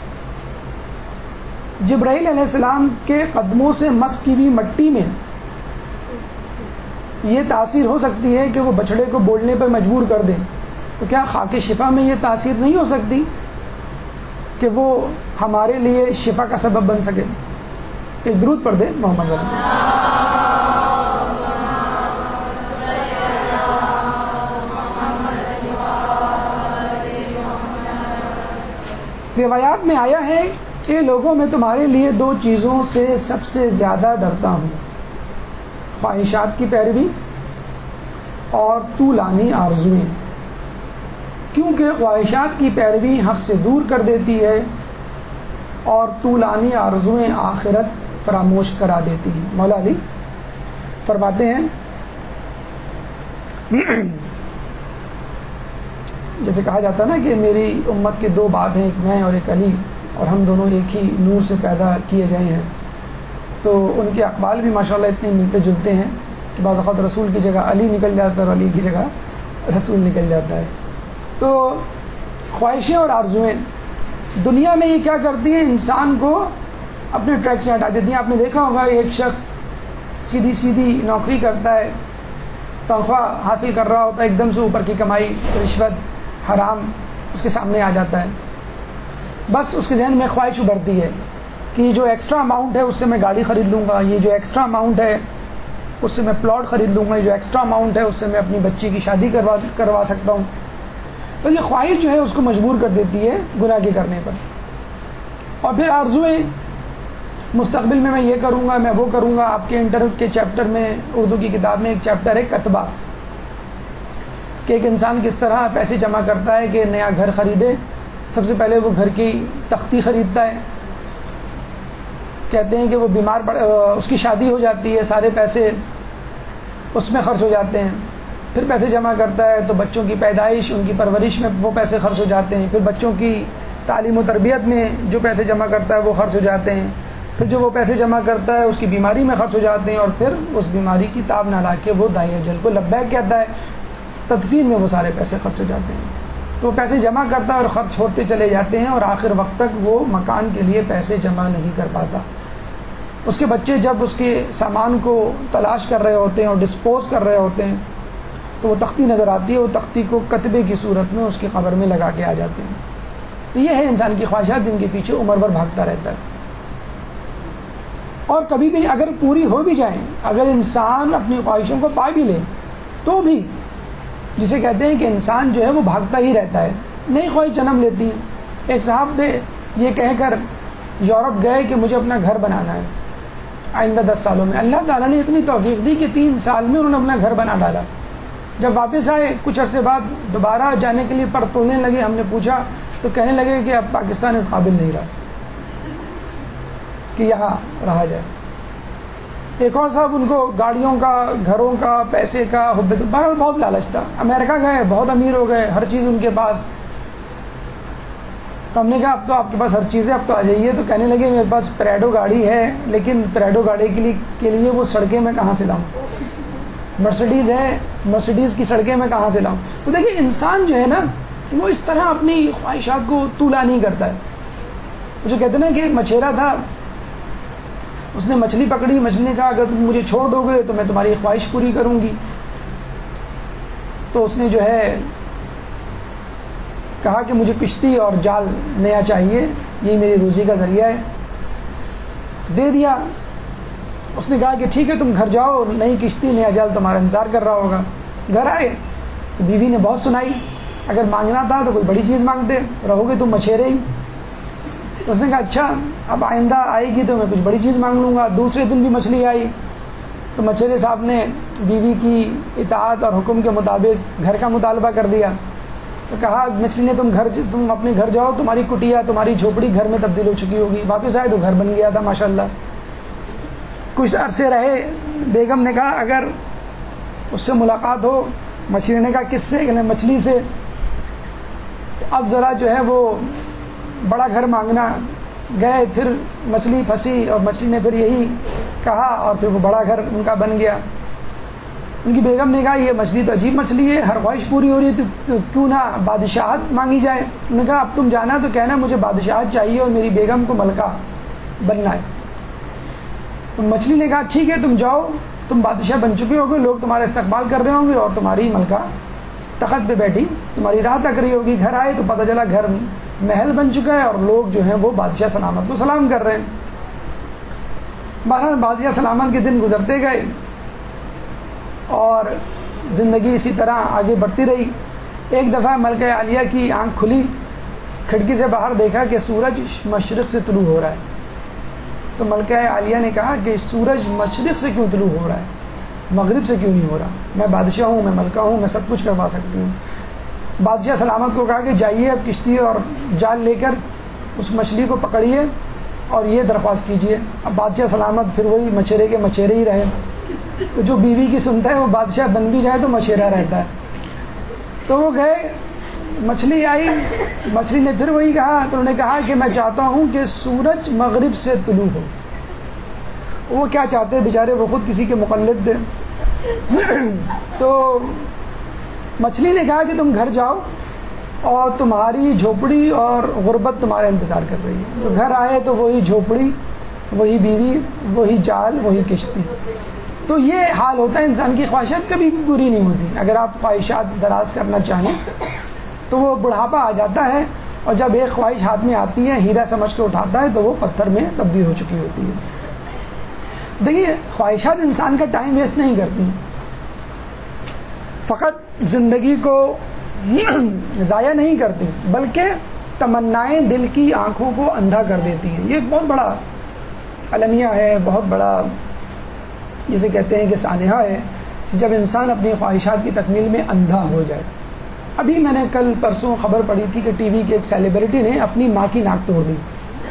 جبرائیل علیہ السلام کے قدموں سے مس کی ہوئی مٹی میں یہ تاثیر ہو سکتی ہے کہ وہ بچڑے کو بولنے پر مجبور کر دیں, تو کیا خاک شفا میں یہ تاثیر نہیں ہو سکتی کہ وہ ہمارے لیے شفا کا سبب بن سکے؟ ایک درود پڑھ دیں محمد علیہ. روایات میں آیا ہے کہ لوگوں میں تمہارے لیے دو چیزوں سے سب سے زیادہ ڈرتا ہوں, خواہشات کی پیروی اور طولانی آرزوئیں, کیونکہ خواہشات کی پیروی حق سے دور کر دیتی ہے اور طولانی آرزوئیں آخرت فراموش کرا دیتی ہیں. مولا علی فرماتے ہیں جیسے کہا جاتا ہے نا کہ میری امت کے دو باپ ہیں, ایک میں اور ایک علی, اور ہم دونوں ایک ہی نور سے پیدا کیے گئے ہیں. تو ان کے اقوال بھی ماشاءاللہ اتنے ملتے جلتے ہیں کہ بعض اوقات رسول کی جگہ علی نکل جاتا ہے اور علی کی جگہ رسول نکل جاتا ہے. تو خواہشیں اور آرزوئیں دنیا میں یہ کیا کرتی ہیں, انسان کو اپنے ٹریک سے ہٹا دیتی ہیں. آپ نے دیکھا ہوگا ایک شخص سیدھی سیدھی نوکری کرتا ہے, تنخواہ حاصل کر رہا ہوتا ہے, ایک دم سے اوپر کی کمائی, رشوت, حرام اس کے سامنے آ جاتا ہے. بس اس کے ذہن میں خواہش ابھرتی ہے کہ یہ جو ایکسٹرا اماؤنٹ ہے اس سے میں گاڑی خرید لوں گا, یہ جو ایکسٹرا اماؤنٹ ہے اس سے میں پلاٹ خرید لوں گا, یہ جو ایکسٹرا اماؤنٹ ہے اس سے میں اپنی بچی کی شادی کروا کروا سکتا ہوں. تو یہ خواہش جو ہے اس کو مجبور کر دیتی ہے گناہ کے کرنے پر. اور پھر آرزوئیں, مستقبل میں میں یہ کروں گا, میں وہ کروں گا. آپ کے انٹر کے چیپٹر میں, اردو کی کتاب میں ایک چیپٹر ہے کتبہ, کہ ایک انسان کس طرح پیسے جمع کرتا ہے کہ نیا گھر خریدے. سب سے پہلے وہ گھر کی تختی خریدتا ہے, کہتے ہیں کہ وہ بیمار پڑ, اس کی شادی ہو جاتی ہے, سارے پیسے اس میں خرچ ہو جاتے ہیں. پھر پیسے جمع کرتا ہے تو بچوں کی پیدائش, ان کی پرورش میں وہ پیسے خرچ ہو جاتے ہیں. پھر بچوں کی تعلیم و تربیت میں جو پیسے جمع کرتا ہے وہ خرچ ہو جاتے ہیں. پھر جو وہ پیسے جمع کرتا ہے اس کی بیماری میں خرچ ہو جاتے ہیں, اور پھر اس بیماری کی تاب نہ لا کے وہ دائیں اجل کو لبیک کہتا ہے. تدفین میں وہ سارے پیسے خرچ ہو جاتے ہیں. تو وہ پیسے جمع کرتا ہے اور خرچ ہوتے چلے جاتے ہیں اور آخر وقت تک وہ مکان کے لیے پیسے جمع نہیں کر پاتا. اس کے بچے جب اس کے سامان کو تلاش کر رہے ہوتے ہیں اور ڈسپوز کر رہے ہوتے ہیں تو وہ تختی نظر آتی ہے, وہ تختی کو کتبے کی صورت میں اس کی قبر میں لگا کے آ جاتے ہیں. تو یہ ہے انسان کی خواہشات جن کے پیچھے عمر بھر بھاگتا رہتا ہے. اور کبھی بھی اگر پوری ہو بھی جائیں, اگر انسان اپنی خواہشوں کو پا بھی لے تو بھی جسے کہتے ہیں کہ انسان جو ہے وہ بھاگتا ہی رہتا ہے, نئی خواہش جنم لیتی ہے. ایک صاحب تھے یہ کہہ کر یورپ گئے کہ مجھے اپنا گھر بنانا ہے آئندہ دس سالوں میں. اللہ تعالیٰ نے اتنی توفیق دی کہ تین سال میں انہوں نے اپنا گھر بنا ڈالا. جب واپس آئے کچھ عرصے بعد دوبارہ جانے کے لیے پر تولنے لگے, ہم نے پوچھا تو کہنے لگے کہ اب پاکستان اس قابل نہیں رہا کہ یہاں رہا جائے. ایک اور صاحب ان کو گاڑیوں کا, گھروں کا, پیسے کا حب, بہرحال بہت لالچ تھا. امریکہ گئے, بہت امیر ہو گئے, ہر چیز ان کے پاس. تو ہم نے کہا اب تو آپ کے پاس ہر چیز ہے, اب تو آ جائیے. تو کہنے لگے میرے پاس پریڈو گاڑی ہے لیکن پریڈو گاڑی کے لیے کے لیے وہ سڑکیں میں کہاں سے لاؤں, مرسڈیز ہے, مرسڈیز کی سڑکیں میں کہاں سے لاؤں. تو دیکھیے انسان جو ہے نا وہ اس طرح اپنی خواہشات کو طولا نہیں کرتا ہے. جو کہتے ہیں نا کہ ایک مچھیرا تھا, اس نے مچھلی پکڑی, مچھلی نے کہا اگر تم مجھے چھوڑ دو گے تو میں تمہاری خواہش پوری کروں گی. تو اس نے جو ہے کہا کہ مجھے کشتی اور جال نیا چاہیے, یہی میری روزی کا ذریعہ ہے. دے دیا. اس نے کہا کہ ٹھیک ہے تم گھر جاؤ, نئی کشتی نیا جال تمہارا انتظار کر رہا ہوگا. گھر آئے تو بیوی نے بہت سنائی, اگر مانگنا تھا تو کوئی بڑی چیز مانگتے, رہو گے تم مچھیرے ہی. اس نے کہا اچھا اب آئندہ آئے گی تو میں کچھ بڑی چیز مانگ لوں گا. دوسرے دن بھی مچھلی آئی تو مچھیرے صاحب نے بیوی کی اطاعت اور حکم کے مطابق گھر کا مطالبہ کر دیا. تو کہا مچھلی نے تم گھر تم اپنے گھر جاؤ, تمہاری کٹیا تمہاری جھوپڑی گھر میں تبدیل ہو چکی ہوگی. واپس آئے تو گھر بن گیا تھا ماشاءاللہ. کچھ عرصے رہے, بیگم نے کہا اگر اس سے ملاقات ہو. مچھلی نے کہا کس سے؟ کہ مچھلی سے. اب ذرا جو ہے وہ بڑا گھر مانگنا گئے, پھر مچھلی پھنسی اور مچھلی نے پھر یہی کہا اور پھر وہ بڑا گھر ان کا بن گیا. ان کی بیگم نے کہا یہ مچھلی تو عجیب مچھلی ہے, ہر خواہش پوری ہو رہی ہے تو کیوں نہ بادشاہت مانگی جائے. انہوں نے کہا اب تم جانا تو کہنا مجھے بادشاہت چاہیے اور میری بیگم کو ملکہ بننا ہے. تو مچھلی نے کہا ٹھیک ہے تم جاؤ, تم بادشاہ بن چکے ہوگے, لوگ تمہارا استقبال کر رہے ہوں گے اور تمہاری ملکہ تخت پہ بیٹھی تمہاری راہ تک رہی ہوگی. گھر آئے تو پتہ چلا گھر محل بن چکا ہے اور لوگ جو ہیں وہ بادشاہ سلامت کو سلام کر رہے ہیں. بہرحال بادشاہ سلامت کے دن گزرتے گئے اور زندگی اسی طرح آگے بڑھتی رہی. ایک دفعہ ملکہ عالیہ کی آنکھ کھلی, کھڑکی سے باہر دیکھا کہ سورج مشرق سے طلوع ہو رہا ہے. تو ملکہ عالیہ نے کہا کہ سورج مشرق سے کیوں طلوع ہو رہا ہے, مغرب سے کیوں نہیں ہو رہا؟ میں بادشاہ ہوں, میں ملکہ ہوں, میں سب کچھ کروا سکتی ہوں. بادشاہ سلامت کو کہا کہ جائیے اب کشتی اور جال لے کر اس مچھلی کو پکڑیے اور یہ درخواست کیجیے. اب بادشاہ سلامت پھر وہی مچھیرے کے مچھیرے ہی رہے. تو جو بیوی کی سنتا ہے وہ بادشاہ بن بھی جائے تو مچھیرا رہتا ہے. تو وہ گئے, مچھلی آئی, مچھلی نے پھر وہی کہا. تو انہوں نے کہا کہ میں چاہتا ہوں کہ سورج مغرب سے طلوع ہو. وہ کیا چاہتے ہیں بیچارے, وہ خود کسی کے مقلد تھے. تو مچھلی نے کہا کہ تم گھر جاؤ اور تمہاری جھوپڑی اور غربت تمہارا انتظار کر رہی ہے. تو گھر آئے تو وہی جھوپڑی, وہی بیوی, وہی جال, وہی کشتی. تو یہ حال ہوتا ہے انسان کی خواہشات کبھی بھی پوری نہیں ہوتی. اگر آپ خواہشات دراز کرنا چاہیں تو وہ بڑھاپا آ جاتا ہے اور جب ایک خواہش ہاتھ میں آتی ہے, ہیرا سمجھ کے اٹھاتا ہے تو وہ پتھر میں تبدیل ہو چکی ہوتی ہے. دیکھیے خواہشات انسان کا ٹائم ویسٹ نہیں کرتی, فقط زندگی کو ضائع نہیں کرتی بلکہ تمنائیں دل کی آنکھوں کو اندھا کر دیتی ہیں. یہ ایک بہت بڑا المیہ ہے, بہت بڑا جسے کہتے ہیں کہ سانحہ ہے, جب انسان اپنی خواہشات کی تکمیل میں اندھا ہو جائے. ابھی میں نے کل پرسوں خبر پڑھی تھی کہ ٹی وی کے ایک سیلیبریٹی نے اپنی ماں کی ناک توڑ دی.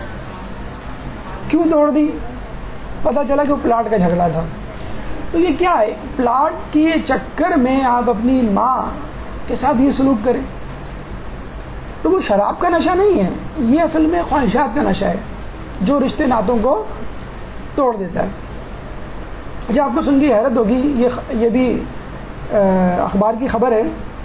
کیوں توڑ دی؟ پتہ چلا کہ وہ پلاٹ کا جھگڑا تھا. تو یہ کیا ہے, پلاٹ کے چکر میں آپ اپنی ماں کے ساتھ یہ سلوک کریں تو وہ شراب کا نشہ نہیں ہے, یہ اصل میں خواہشات کا نشہ ہے جو رشتے ناتوں کو توڑ دیتا ہے. اچھا آپ کو سن کے حیرت ہوگی, یہ یہ بھی اخبار کی خبر ہے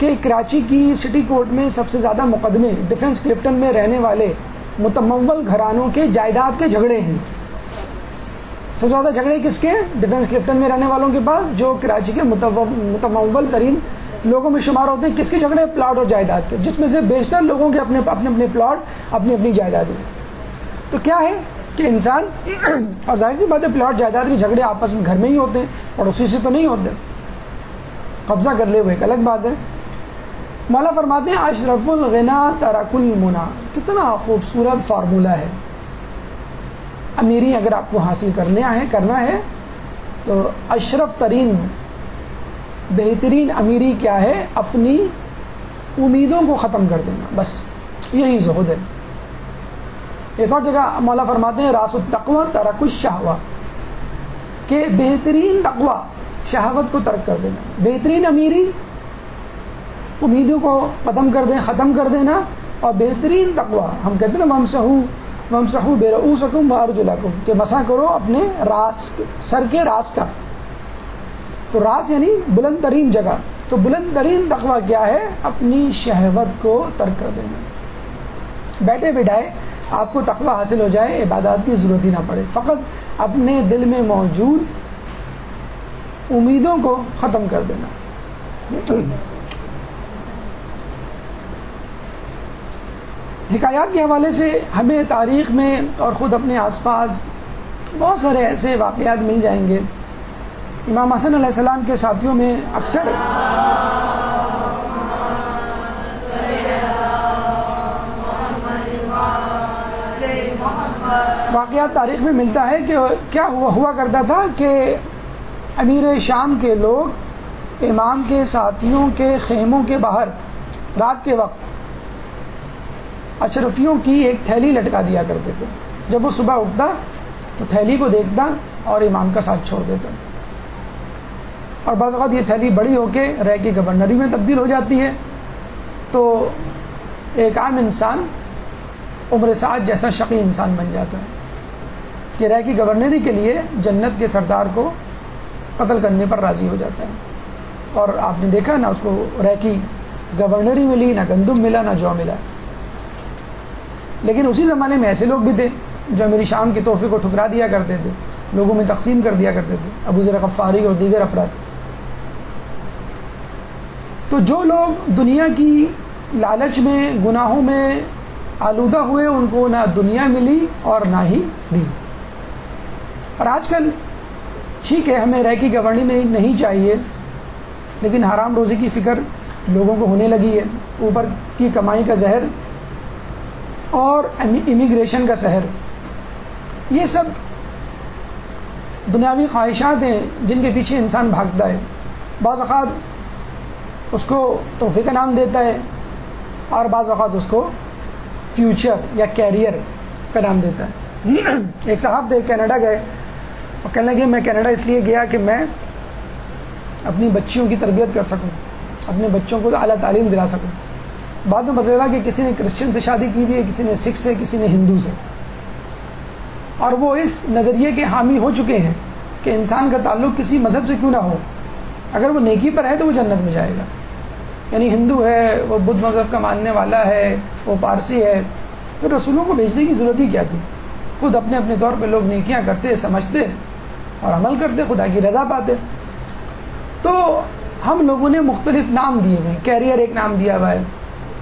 کہ کراچی کی سٹی کورٹ میں سب سے زیادہ مقدمے ڈیفنس کلفٹن میں رہنے والے متمول گھرانوں کے جائیداد کے جھگڑے ہیں. سب سے زیادہ جھگڑے کس کے ہیں؟ ڈیفنس کلفٹن میں رہنے والوں کے پاس، جو کراچی کے متمول ترین لوگوں میں شمار ہوتے ہیں. کس کے جھگڑے؟ پلاٹ اور جائیداد کے، جس میں سے بیشتر لوگوں کے اپنے اپنے اپنے پلاٹ، اپنی اپنی جائیدادیں. تو کیا ہے کہ انسان، اور ظاہر سی بات ہے پلاٹ جائیداد کے جھگڑے آپس میں گھر میں ہی ہوتے ہیں اور اسی سے تو نہیں ہوتے، قبضہ کر لے وہ ایک الگ بات ہے. مولا فرماتے ہیں اشرف الغنا ترک المنا. کتنا خوبصورت فارمولہ ہے. امیری اگر آپ کو حاصل کرنا ہے کرنا ہے تو اشرف ترین بہترین امیری کیا ہے؟ اپنی امیدوں کو ختم کر دینا، بس یہی زہد ہے. ایک اور جگہ مولا فرماتے ہیں راس التقوی ترک الشہوہ، کہ بہترین تقوی شہوت کو ترک کر دینا. بہترین امیری امیدوں کو ختم کر دیں ختم کر دینا اور بہترین تقوی ہم کہتے ہیں نا ممسحو ممسحو برؤوسکم وارجلکم، کہ مسح کرو اپنے راس سر کے راس کا. تو راس یعنی بلند ترین جگہ. تو بلند ترین تقوی کیا ہے؟ اپنی شہوت کو ترک کر دینا. بیٹھے بیٹھائے آپ کو تقوی حاصل ہو جائے، عبادات کی ضرورت ہی نہ پڑے، فقط اپنے دل میں موجود امیدوں کو ختم کر دینا. حکایات کے حوالے سے ہمیں تاریخ میں اور خود اپنے آس پاس بہت سارے ایسے واقعات مل جائیں گے. امام حسن علیہ السلام کے ساتھیوں میں اکثر واقعات تاریخ میں ملتا ہے کہ کیا ہوا ہوا کرتا تھا کہ امیر شام کے لوگ امام کے ساتھیوں کے خیموں کے باہر رات کے وقت اشرفیوں کی ایک تھیلی لٹکا دیا کرتے تھے. جب وہ صبح اٹھتا تو تھیلی کو دیکھتا اور امام کا ساتھ چھوڑ دیتا. اور بعض اوقات یہ تھیلی بڑی ہو کے رہ کی گورنری میں تبدیل ہو جاتی ہے. تو ایک عام انسان عمر سعد جیسا شقی انسان بن جاتا ہے کہ رہ کی گورنری کے لیے جنت کے سردار کو قتل کرنے پر راضی ہو جاتا ہے. اور آپ نے دیکھا نہ اس کو رہ کی گورنری ملی، نہ گندم ملا، نہ جو ملا. لیکن اسی زمانے میں ایسے لوگ بھی تھے جو میری شام کے تحفے کو ٹھکرا دیا کرتے تھے، لوگوں میں تقسیم کر دیا کرتے تھے، ابو ذر غفاری اور دیگر افراد. تو جو لوگ دنیا کی لالچ میں گناہوں میں آلودہ ہوئے ان کو نہ دنیا ملی اور نہ ہی دی. اور آج کل ٹھیک ہے ہمیں رہ کی گورنری نہیں نہیں چاہیے، لیکن حرام روزی کی فکر لوگوں کو ہونے لگی ہے، اوپر کی کمائی کا زہر اور امیگریشن کا زہر، یہ سب دنیاوی خواہشات ہیں جن کے پیچھے انسان بھاگتا ہے. بعض اوقات اس کو تحفے کا نام دیتا ہے اور بعض اوقات اس کو فیوچر یا کیریئر کا نام دیتا ہے. ایک صاحب تھے کینیڈا گئے اور کہنے لگے میں کینیڈا اس لیے گیا کہ میں اپنی بچیوں کی تربیت کر سکوں، اپنے بچوں کو اعلیٰ تعلیم دلا سکوں. بعد میں بدلا کہ کسی نے کرسچن سے شادی کی ہوئی ہے، کسی نے سکھ سے، کسی نے ہندو سے. اور وہ اس نظریے کے حامی ہو چکے ہیں کہ انسان کا تعلق کسی مذہب سے کیوں نہ ہو، اگر وہ نیکی پر ہے تو وہ جنت میں جائے گا. یعنی ہندو ہے، وہ بدھ مذہب کا ماننے والا ہے، وہ پارسی ہے، تو رسولوں کو بھیجنے کی ضرورت ہی کیا تھی؟ خود اپنے اپنے طور پہ لوگ نیکیاں کرتے، سمجھتے اور عمل کرتے، خدا کی رضا پاتے. تو ہم لوگوں نے مختلف نام دیے ہوئے. کیریئر ایک نام دیا ہوا ہے،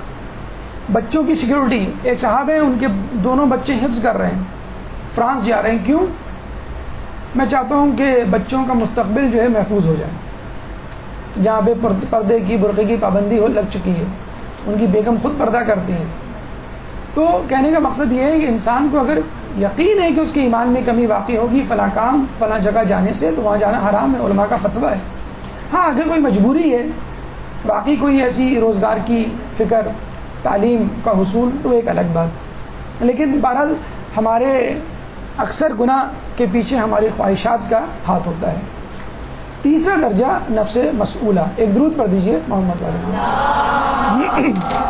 بچوں کی سیکیورٹی. ایک صاحب ہیں ان کے دونوں بچے حفظ کر رہے ہیں، فرانس جا رہے ہیں. کیوں؟ میں چاہتا ہوں کہ بچوں کا مستقبل جو ہے محفوظ ہو جائے. جہاں پہ پردے کی برقعے کی پابندی ہو لگ چکی ہے، ان کی بیگم خود پردہ کرتی ہیں. تو کہنے کا مقصد یہ ہے کہ انسان کو اگر یقین ہے کہ اس کے ایمان میں کمی واقع ہوگی فلاں کام فلاں جگہ جانے سے، تو وہاں جانا حرام ہے، علماء کا فتویٰ ہے. ہاں اگر کوئی مجبوری ہے، باقی کوئی ایسی روزگار کی فکر، تعلیم کا حصول، تو ایک الگ بات. لیکن بہرحال ہمارے اکثر گناہ کے پیچھے ہماری خواہشات کا ہاتھ ہوتا ہے. تیسرا درجہ نفس مسئولہ. ایک درود پڑھ دیجئے محمد والے.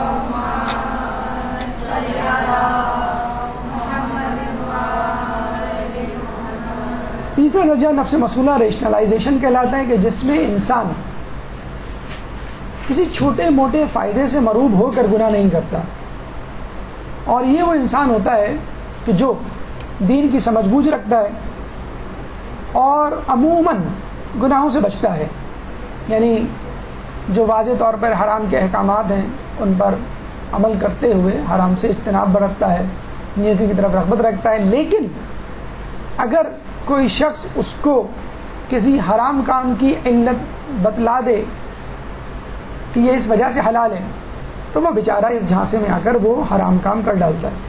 تیسرا درجہ نفس مسئولہ ریشنلائزیشن کہلاتا ہے، کہ جس میں انسان کسی چھوٹے موٹے فائدے سے مروب ہو کر گناہ نہیں کرتا، اور یہ وہ انسان ہوتا ہے کہ جو دین کی سمجھ بوجھ رکھتا ہے اور عموماً گناہوں سے بچتا ہے، یعنی جو واضح طور پر حرام کے احکامات ہیں ان پر عمل کرتے ہوئے حرام سے اجتناب برتتا ہے، نیکی کی طرف رغبت رکھتا ہے۔ لیکن اگر کوئی شخص اس کو کسی حرام کام کی علت بتلا دے کہ یہ اس وجہ سے حلال ہے، تو وہ بیچارہ اس جھانسے میں آ کر وہ حرام کام کر ڈالتا ہے۔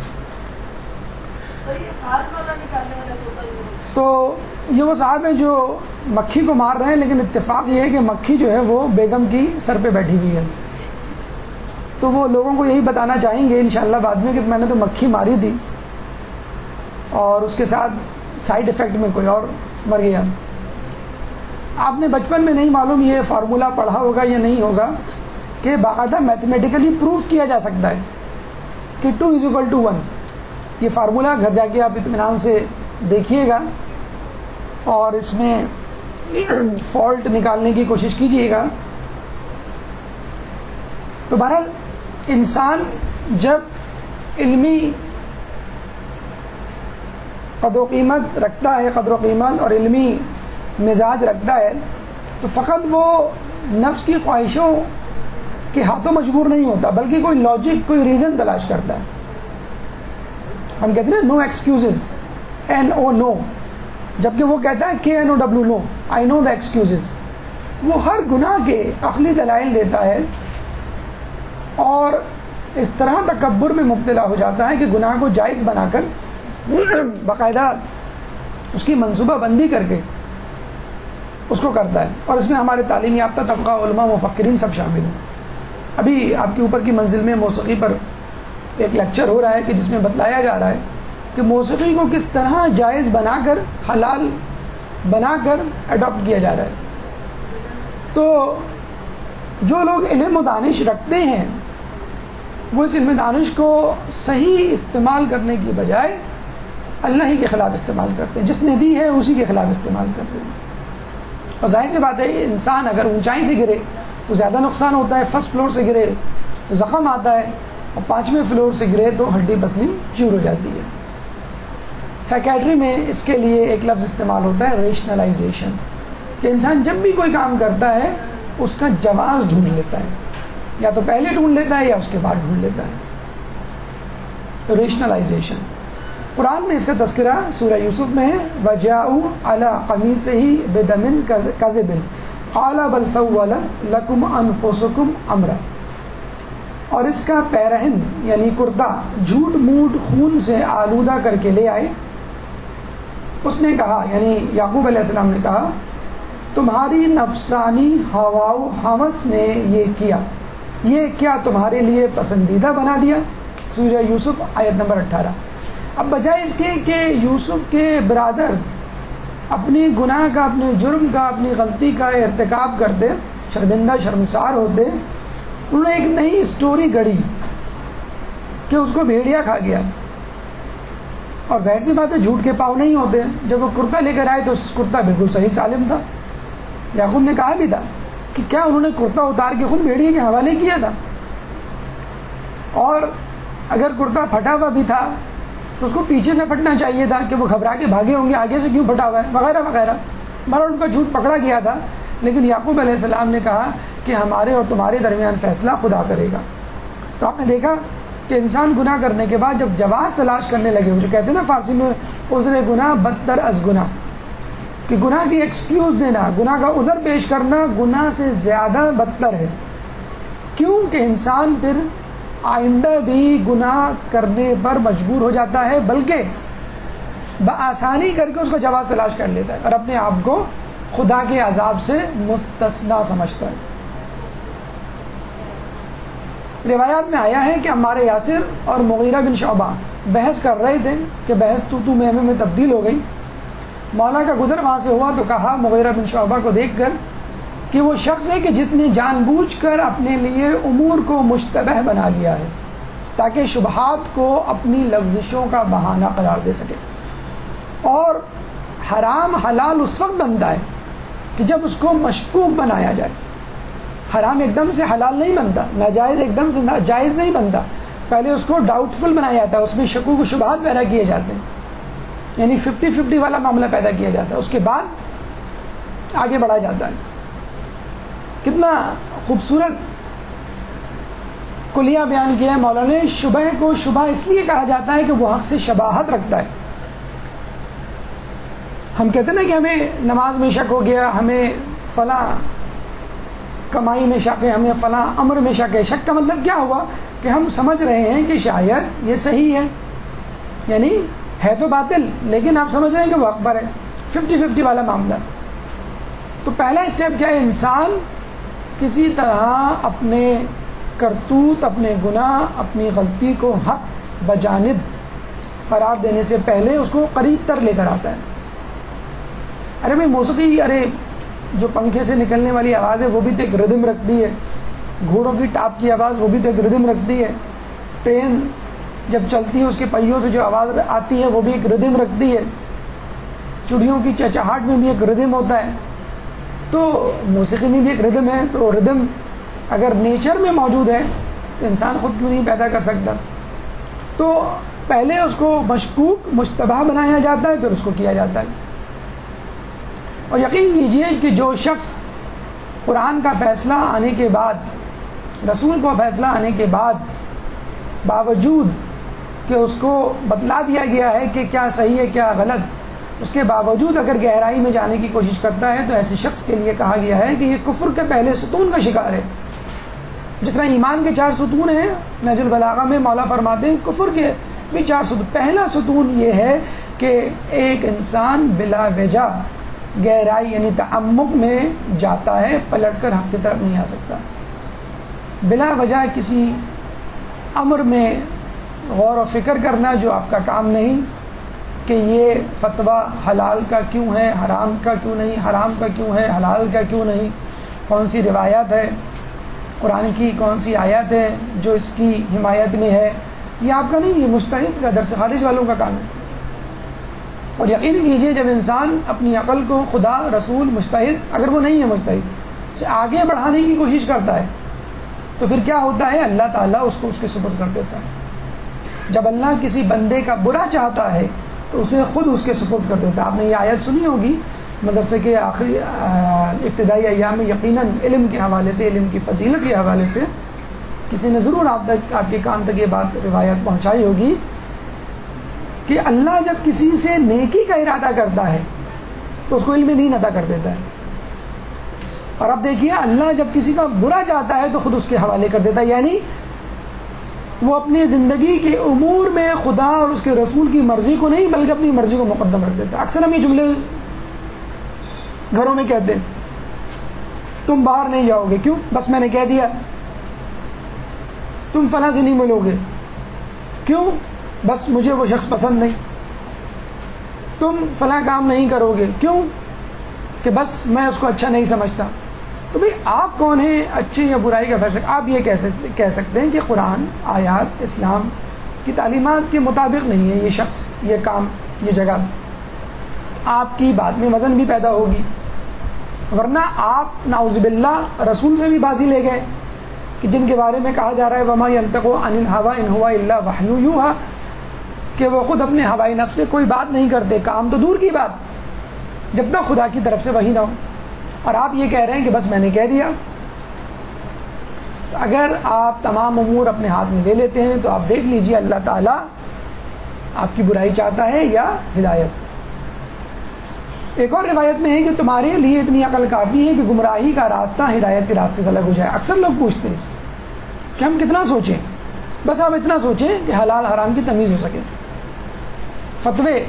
تو یہ وہ صاحب ہیں جو مکھی کو مار رہے ہیں، لیکن اتفاق یہ ہے کہ مکھی جو ہے وہ بیگم کی سر پہ بیٹھی ہوئی ہے، تو وہ لوگوں کو یہی بتانا چاہیں گے انشاءاللہ بعد میں کہ میں نے تو مکھی ماری تھی اور اس کے ساتھ سائیڈ افیکٹ میں کوئی اور مر گیا۔ آپ نے بچپن میں نہیں معلوم یہ فارمولہ پڑھا ہوگا یا نہیں ہوگا کہ باقاعدہ میتھمیٹیکلی پروف کیا جا سکتا ہے کہ two is equal to one. یہ فارمولہ گھر جا کے آپ اطمینان سے دیکھیے گا اور اس میں فالٹ نکالنے کی کوشش کیجیے گا۔ تو بہرحال انسان جب علمی قدر و قیمت رکھتا ہے قدر و قیمت اور علمی مزاج رکھتا ہے تو فقط وہ نفس کی خواہشوں کے ہاتھوں مجبور نہیں ہوتا، بلکہ کوئی لاجک کوئی ریزن تلاش کرتا ہے۔ ہم کہتے ہیں نو ایکسکیوزز، این او نو، جبکہ وہ کہتا ہے کے N O W now, I know the excuses. وہ ہر گناہ کے عقلی دلائل دیتا ہے اور اس طرح تکبر میں مبتلا ہو جاتا ہے کہ گناہ کو جائز بنا کر باقاعدہ اس کی منصوبہ بندی کر کے اس کو کرتا ہے، اور اس میں ہمارے تعلیم یافتہ طبقہ، علماء، مفکرین سب شامل ہیں۔ ابھی آپ کے اوپر کی منزل میں موسیقی پر ایک لیکچر ہو رہا ہے کہ جس میں بتلایا جا رہا ہے کہ موسیقی کو کس طرح جائز بنا کر حلال بنا کر اڈاپٹ کیا جا رہا ہے۔ تو جو لوگ علم و دانش رکھتے ہیں وہ اس علم و دانش کو صحیح استعمال کرنے کی بجائے اللہ ہی کے خلاف استعمال کرتے ہیں، جس نے دی ہے اسی کے خلاف استعمال کرتے ہیں۔ اور ظاہر سی بات ہے انسان اگر اونچائی سے گرے تو زیادہ نقصان ہوتا ہے، فرسٹ فلور سے گرے تو زخم آتا ہے، اور پانچویں فلور سے گرے تو ہڈی پسلی چور ہو جاتی ہے۔ سائیکیٹری میں اس کے لیے ایک لفظ استعمال ہوتا ہے ریشنلائزیشن، کہ انسان جب بھی کوئی کام کرتا ہے اس کا جواز ڈھونڈ لیتا ہے، یا تو پہلے ڈھونڈ لیتا ہے یا اس کے بعد ڈھونڈ لیتا ہے، تو ریشنلائزیشن۔ قرآن میں اس کا تذکرہ سورہ یوسف میں ہے، وَجَاءُوا عَلَىٰ قَمِيصِهِ بِدَمٍ كَذِبٍ قَالَ بَلْ سَوَّلَتْ لَكُمْ أَنفُسُكُمْ أَمْرًا، اور اس کا پیرہن یعنی کرتا جھوٹ موٹ خون سے آلودہ کر کے لے آئے۔ اس نے کہا یعنی یعقوب علیہ السلام نے کہا تمہاری نفسانی ہوا و ہوس نے یہ کیا، یہ کیا تمہارے لیے پسندیدہ بنا دیا۔ سورہ یوسف آیت نمبر اٹھارہ۔ اب بجائے اس کے کہ یوسف کے برادر اپنی گناہ کا، اپنے جرم کا، اپنی غلطی کا ارتکاب کرتے، شرمندہ شرمسار ہوتے، انہوں نے ایک نئی سٹوری گڑھی کہ اس کو بھیڑیا کھا گیا۔ اور ظاہر سی بات ہے جھوٹ کے پاؤں نہیں ہوتے، جب وہ کرتا لے کر آئے تو کرتا بالکل صحیح سالم تھا۔ یعقوب نے کہا بھی تھا کہ کیا انہوں نے کرتا اتار کے خود بھیڑیے کے حوالے کیا تھا، اور اگر کرتا پھٹا ہوا بھی تھا تو اس کو پیچھے سے پھٹنا چاہیے تھا کہ وہ گھبرا کے بھاگے ہوں گے، آگے سے کیوں پھٹا ہوا ہے وغیرہ وغیرہ۔ مگر ان کا جھوٹ پکڑا گیا تھا، لیکن یعقوب علیہ السلام نے کہا کہ ہمارے اور تمہارے درمیان فیصلہ خدا کرے گا۔ تو آپ نے دیکھا کہ انسان گناہ کرنے کے بعد جب جواز تلاش کرنے لگے، جو کہتے ہیں نا فارسی میں عذر گناہ بدتر از گناہ، کہ گناہ کی ایکسکیوز دینا، گناہ کا عذر پیش کرنا گناہ سے زیادہ بدتر ہے، کیونکہ انسان پھر آئندہ بھی گناہ کرنے پر مجبور ہو جاتا ہے، بلکہ بآسانی کر کے اس کو جواز تلاش کر لیتا ہے اور اپنے آپ کو خدا کے عذاب سے مستثنا سمجھتا ہے۔ روایات میں آیا ہے کہ عمار یاسر اور مغیرہ بن شعبہ بحث کر رہے تھے کہ بحث تو تو میں میں تبدیل ہو گئی۔ مولا کا گزر وہاں سے ہوا تو کہا مغیرہ بن شعبہ کو دیکھ کر کہ وہ شخص ہے کہ جس نے جان بوجھ کر اپنے لیے امور کو مشتبہ بنا لیا ہے تاکہ شبہات کو اپنی لغزشوں کا بہانہ قرار دے سکے، اور حرام حلال اس وقت بنتا ہے کہ جب اس کو مشکوک بنایا جائے، حرام ایک دم سے حلال نہیں بنتا، ناجائز ایک دم سے جائز نہیں بنتا، پہلے اس کو ڈاؤٹ فل بنایا جاتا ہے، اس میں شکوک و شبہات پیدا کیے جاتے ہیں، یعنی ففٹی ففٹی والا معاملہ پیدا کیا جاتا ہے، اس کے بعد آگے بڑھا جاتا ہے۔ کتنا خوبصورت کلیہ بیان کیا ہے مولانا نے۔ شبہ کو شبہ اس لیے کہا جاتا ہے کہ وہ حق سے شباہت رکھتا ہے۔ ہم کہتے ہیں نا کہ ہمیں نماز میں شک ہو گیا، ہمیں فلاں کمائی میں شک ہے، ہمیں فلاں امر میں شک ہے۔ شک کا مطلب کیا ہوا کہ ہم سمجھ رہے ہیں کہ شاید یہ صحیح ہے، یعنی ہے تو باطل لیکن آپ سمجھ رہے ہیں کہ وہ اکبر ہے، ففٹی ففٹی والا معاملہ۔ تو پہلا اسٹیپ کیا ہے؟ انسان کسی طرح اپنے کرتوت، اپنے گناہ، اپنی غلطی کو حق بجانب قرار دینے سے پہلے اس کو قریب تر لے کر آتا ہے۔ ارے بھائی موسیقی، ارے جو پنکھے سے نکلنے والی آواز ہے وہ بھی تو ایک ردم رکھتی ہے، گھوڑوں کی ٹاپ کی آواز وہ بھی تو ایک ردم رکھتی ہے، ٹرین جب چلتی ہے اس کے پہیوں سے جو آواز آتی ہے وہ بھی ایک ردم رکھتی ہے، چڑیوں کی چہچہاہٹ میں بھی ایک ردم ہوتا ہے، تو موسیقی میں بھی ایک ردم ہے۔ تو ردم اگر نیچر میں موجود ہے تو انسان خود کیوں نہیں پیدا کر سکتا؟ تو پہلے اس کو مشکوک مشتبہ بنایا جاتا ہے، پھر اس کو کیا جاتا ہے۔ اور یقین کیجئے کہ جو شخص قرآن کا فیصلہ آنے کے بعد، رسول کو فیصلہ آنے کے بعد، باوجود کہ اس کو بتلا دیا گیا ہے کہ کیا صحیح ہے کیا غلط، اس کے باوجود اگر گہرائی میں جانے کی کوشش کرتا ہے تو ایسے شخص کے لیے کہا گیا ہے کہ یہ کفر کے پہلے ستون کا شکار ہے۔ جس طرح ایمان کے چار ستون ہیں، نہج البلاغہ میں مولا فرماتے ہیں کفر کے بھی چار ستون۔ پہلا ستون یہ ہے کہ ایک انسان بلا وجہ گہرائی یعنی تعمق میں جاتا ہے، پلٹ کر حق کی طرف نہیں آ سکتا۔ بلا وجہ کسی امر میں غور و فکر کرنا جو آپ کا کام نہیں، کہ یہ فتویٰ حلال کا کیوں ہے، حرام کا کیوں نہیں، حرام کا کیوں ہے، حلال کا کیوں نہیں، کون سی روایت ہے قرآن کی، کون سی آیت ہے جو اس کی حمایت میں ہے، یہ آپ کا نہیں، یہ مجتہد کا، درس خارج والوں کا کام ہے۔ اور یقین کیجئے جب انسان اپنی عقل کو خدا، رسول، مجتہد، اگر وہ نہیں ہے مجتہد، سے آگے بڑھانے کی کوشش کرتا ہے تو پھر کیا ہوتا ہے؟ اللہ تعالیٰ اس کو اس کے سپرد کر دیتا ہے۔ جب اللہ کسی بندے کا برا چاہتا ہے تو اسے خود اس کے سپرد کر دیتا ہے۔ آپ نے یہ آیت سنی ہوگی مدرسے کے آخری ابتدائی ایام میں، یقیناً علم کے حوالے سے، علم کی فضیلت کے حوالے سے کسی نے ضرور آپ تک، آپ کے کان تک یہ بات روایت پہنچائی ہوگی کہ اللہ جب کسی سے نیکی کا ارادہ کرتا ہے تو اس کو علم دین عطا کر دیتا ہے، اور اب دیکھیے اللہ جب کسی کا برا چاہتا ہے تو خود اس کے حوالے کر دیتا ہے، یعنی وہ اپنی زندگی کے امور میں خدا اور اس کے رسول کی مرضی کو نہیں بلکہ اپنی مرضی کو مقدم رکھ دیتا ہے۔ اکثر ہم یہ جملے گھروں میں کہتے ہیں، تم باہر نہیں جاؤ گے، کیوں؟ بس میں نے کہہ دیا۔ تم فلاں سے نہیں ملو گے، کیوں؟ بس مجھے وہ شخص پسند نہیں۔ تم فلاں کام نہیں کرو گے، کیوں؟ کہ بس میں اس کو اچھا نہیں سمجھتا۔ تو بھئی آپ کون ہیں اچھے یا برائی کا فیصلہ؟ آپ یہ کہہ سکتے کہہ سکتے ہیں کہ قرآن، آیات، اسلام کی تعلیمات کے مطابق نہیں ہے یہ شخص، یہ کام، یہ جگہ، آپ کی بات میں وزن بھی پیدا ہوگی، ورنہ آپ نعوذ باللہ رسول سے بھی بازی لے گئے کہ جن کے بارے میں کہا جا رہا ہے وما ينطق عن الهوى ان هو الا وحی یوحی، کہ وہ خود اپنے ہوائے نفس سے کوئی بات نہیں کرتے، کام تو دور کی بات جب تک خدا کی طرف سے وحی نہ ہو، اور آپ یہ کہہ رہے ہیں کہ بس میں نے کہہ دیا۔ اگر آپ تمام امور اپنے ہاتھ میں لے لیتے ہیں تو آپ دیکھ لیجئے اللہ تعالیٰ آپ کی برائی چاہتا ہے یا ہدایت۔ ایک اور روایت میں ہے کہ تمہارے لیے اتنی عقل کافی ہے کہ گمراہی کا راستہ ہدایت کے راستے سے الگ ہو جائے۔ اکثر لوگ پوچھتے ہیں کہ ہم کتنا سوچیں، بس آپ اتنا سوچیں کہ حلال حرام کی تمیز ہو سکے۔ فتوے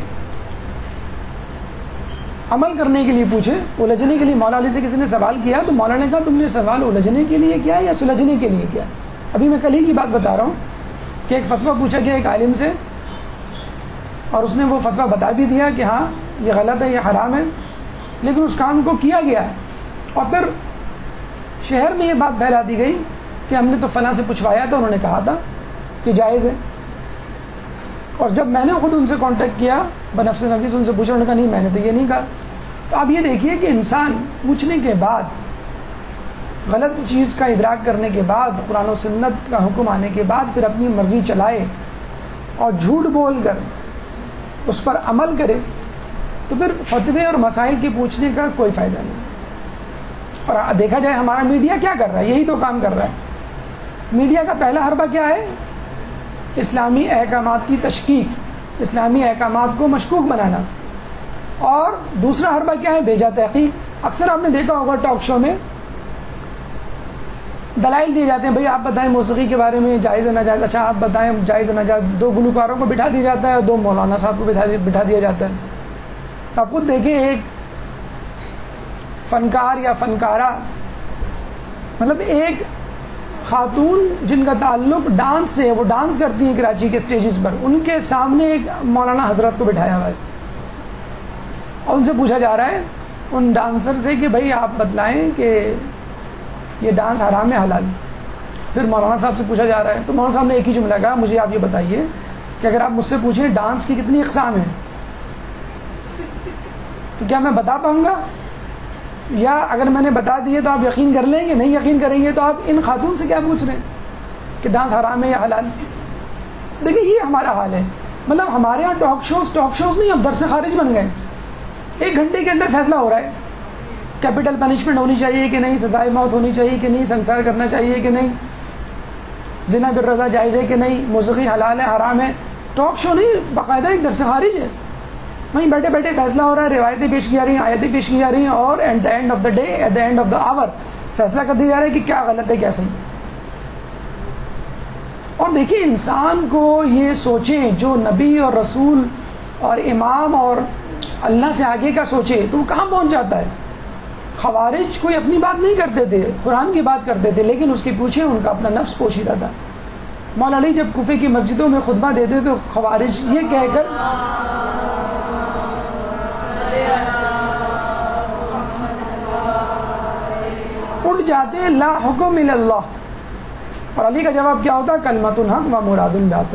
عمل کرنے کے لیے پوچھے، الجھنے کے لیے مولا علی سے کسی نے سوال کیا تو مولا نے کہا تم نے سوال الجھنے کے لیے کیا یا سلجھنے کے لیے کیا؟ ابھی میں کل ہی کی بات بتا رہا ہوں کہ ایک فتویٰ پوچھا گیا ایک عالم سے، اور اس نے وہ فتویٰ بتا بھی دیا کہ ہاں یہ غلط ہے، یہ حرام ہے، لیکن اس کام کو کیا گیا ہے، اور پھر شہر میں یہ بات پھیلا دی گئی کہ ہم نے تو فلاں سے پوچھوایا تھا، انہوں نے کہا تھا کہ جائز ہے، اور جب میں نے خود ان سے کانٹیکٹ کیا بنفس نفیس ان سے پوچھا، انہوں نے کہا نہیں میں نے تو یہ نہیں کہا۔ تو آپ یہ دیکھیے کہ انسان پوچھنے کے بعد غلط چیز کا ادراک کرنے کے بعد، قرآن و سنت کا حکم آنے کے بعد پھر اپنی مرضی چلائے اور جھوٹ بول کر اس پر عمل کرے تو پھر فتوے اور مسائل کے پوچھنے کا کوئی فائدہ نہیں۔ اور دیکھا جائے ہمارا میڈیا کیا کر رہا ہے، یہی تو کام کر رہا ہے۔ میڈیا کا پہلا حربہ کیا ہے؟ اسلامی احکامات کی تشکیک، اسلامی احکامات کو مشکوک بنانا۔ اور دوسرا حربہ کیا ہے؟ بھیجا تحقیق۔ اکثر آپ نے دیکھا ہوگا ٹاک شو میں دلائل دیے جاتے ہیں، بھئی آپ بتائیں موسیقی کے بارے میں جائز ہے ناجائز، اچھا آپ بتائیں جائز ہے ناجائز، دو گلوکاروں کو بٹھا دیا جاتا ہے اور دو مولانا صاحب کو بٹھا بٹھا دیا جاتا ہے۔ آپ خود دیکھیں، ایک فنکار یا فنکارہ، مطلب ایک خاتون جن کا تعلق ڈانس سے ہے، وہ ڈانس کرتی ہیں کراچی کے اسٹیجز پر، ان کے سامنے ایک مولانا حضرت کو بٹھایا ہوا ہے اور ان سے پوچھا جا رہا ہے ان ڈانسر سے کہ بھئی آپ بتلائیں کہ یہ ڈانس حرام ہے حلال؟ پھر مولانا صاحب سے پوچھا جا رہا ہے تو مولانا صاحب نے ایک ہی جملہ کہا، مجھے آپ یہ بتائیے کہ اگر آپ مجھ سے پوچھیں ڈانس کی کتنی اقسام ہیں تو کیا میں بتا پاؤں گا؟ یا اگر میں نے بتا دیے تو آپ یقین کر لیں گے؟ نہیں یقین کریں گے تو آپ ان خاتون سے کیا پوچھ رہے ہیں کہ ڈانس حرام ہے یا حلال؟ دیکھیں یہ ہمارا حال ہے، مطلب ہمارے یہاں ٹاک شوز ٹاک شوز نہیں، اب در سے خارج بن گئے۔ ایک گھنٹے کے اندر فیصلہ ہو رہا ہے، کیپٹل پنشمنٹ ہونی چاہیے کہ نہیں، سزائے موت ہونی چاہیے کہ نہیں، سنسار کرنا چاہیے کہ نہیں، زنا بالرضا جائز ہے کہ نہیں، موسیقی حلال ہے حرام ہے۔ ٹاک شو نہیں، باقاعدہ ایک در سے خارج ہے، وہیں بیٹھے بیٹھے فیصلہ ہو رہا ہے، روایتیں پیش کی جا رہی ہیں، آیتیں پیش کی جا رہی ہیں، اور at the end of the day, at the end of the hour فیصلہ کر دیا جا رہا ہے کہ کیا غلط ہے کیا صحیح۔ اور دیکھیے انسان کو یہ سوچیں، جو نبی اور رسول اور امام اور اللہ سے آگے کا سوچے تو وہ کہاں پہنچ جاتا ہے۔ خوارج کوئی اپنی بات نہیں کرتے تھے، قرآن کی بات کرتے تھے، لیکن اس کے پیچھے ان کا اپنا نفس پوشیدہ تھا۔ مولا علی جب کوفے کی مسجدوں میں خطبہ دیتے تو خوارج یہ کہہ کر اٹھ جاتے لا حکم الا اللہ، اور علی کا جواب کیا ہوتا؟ کلمۃ الحق و مراد الباطل۔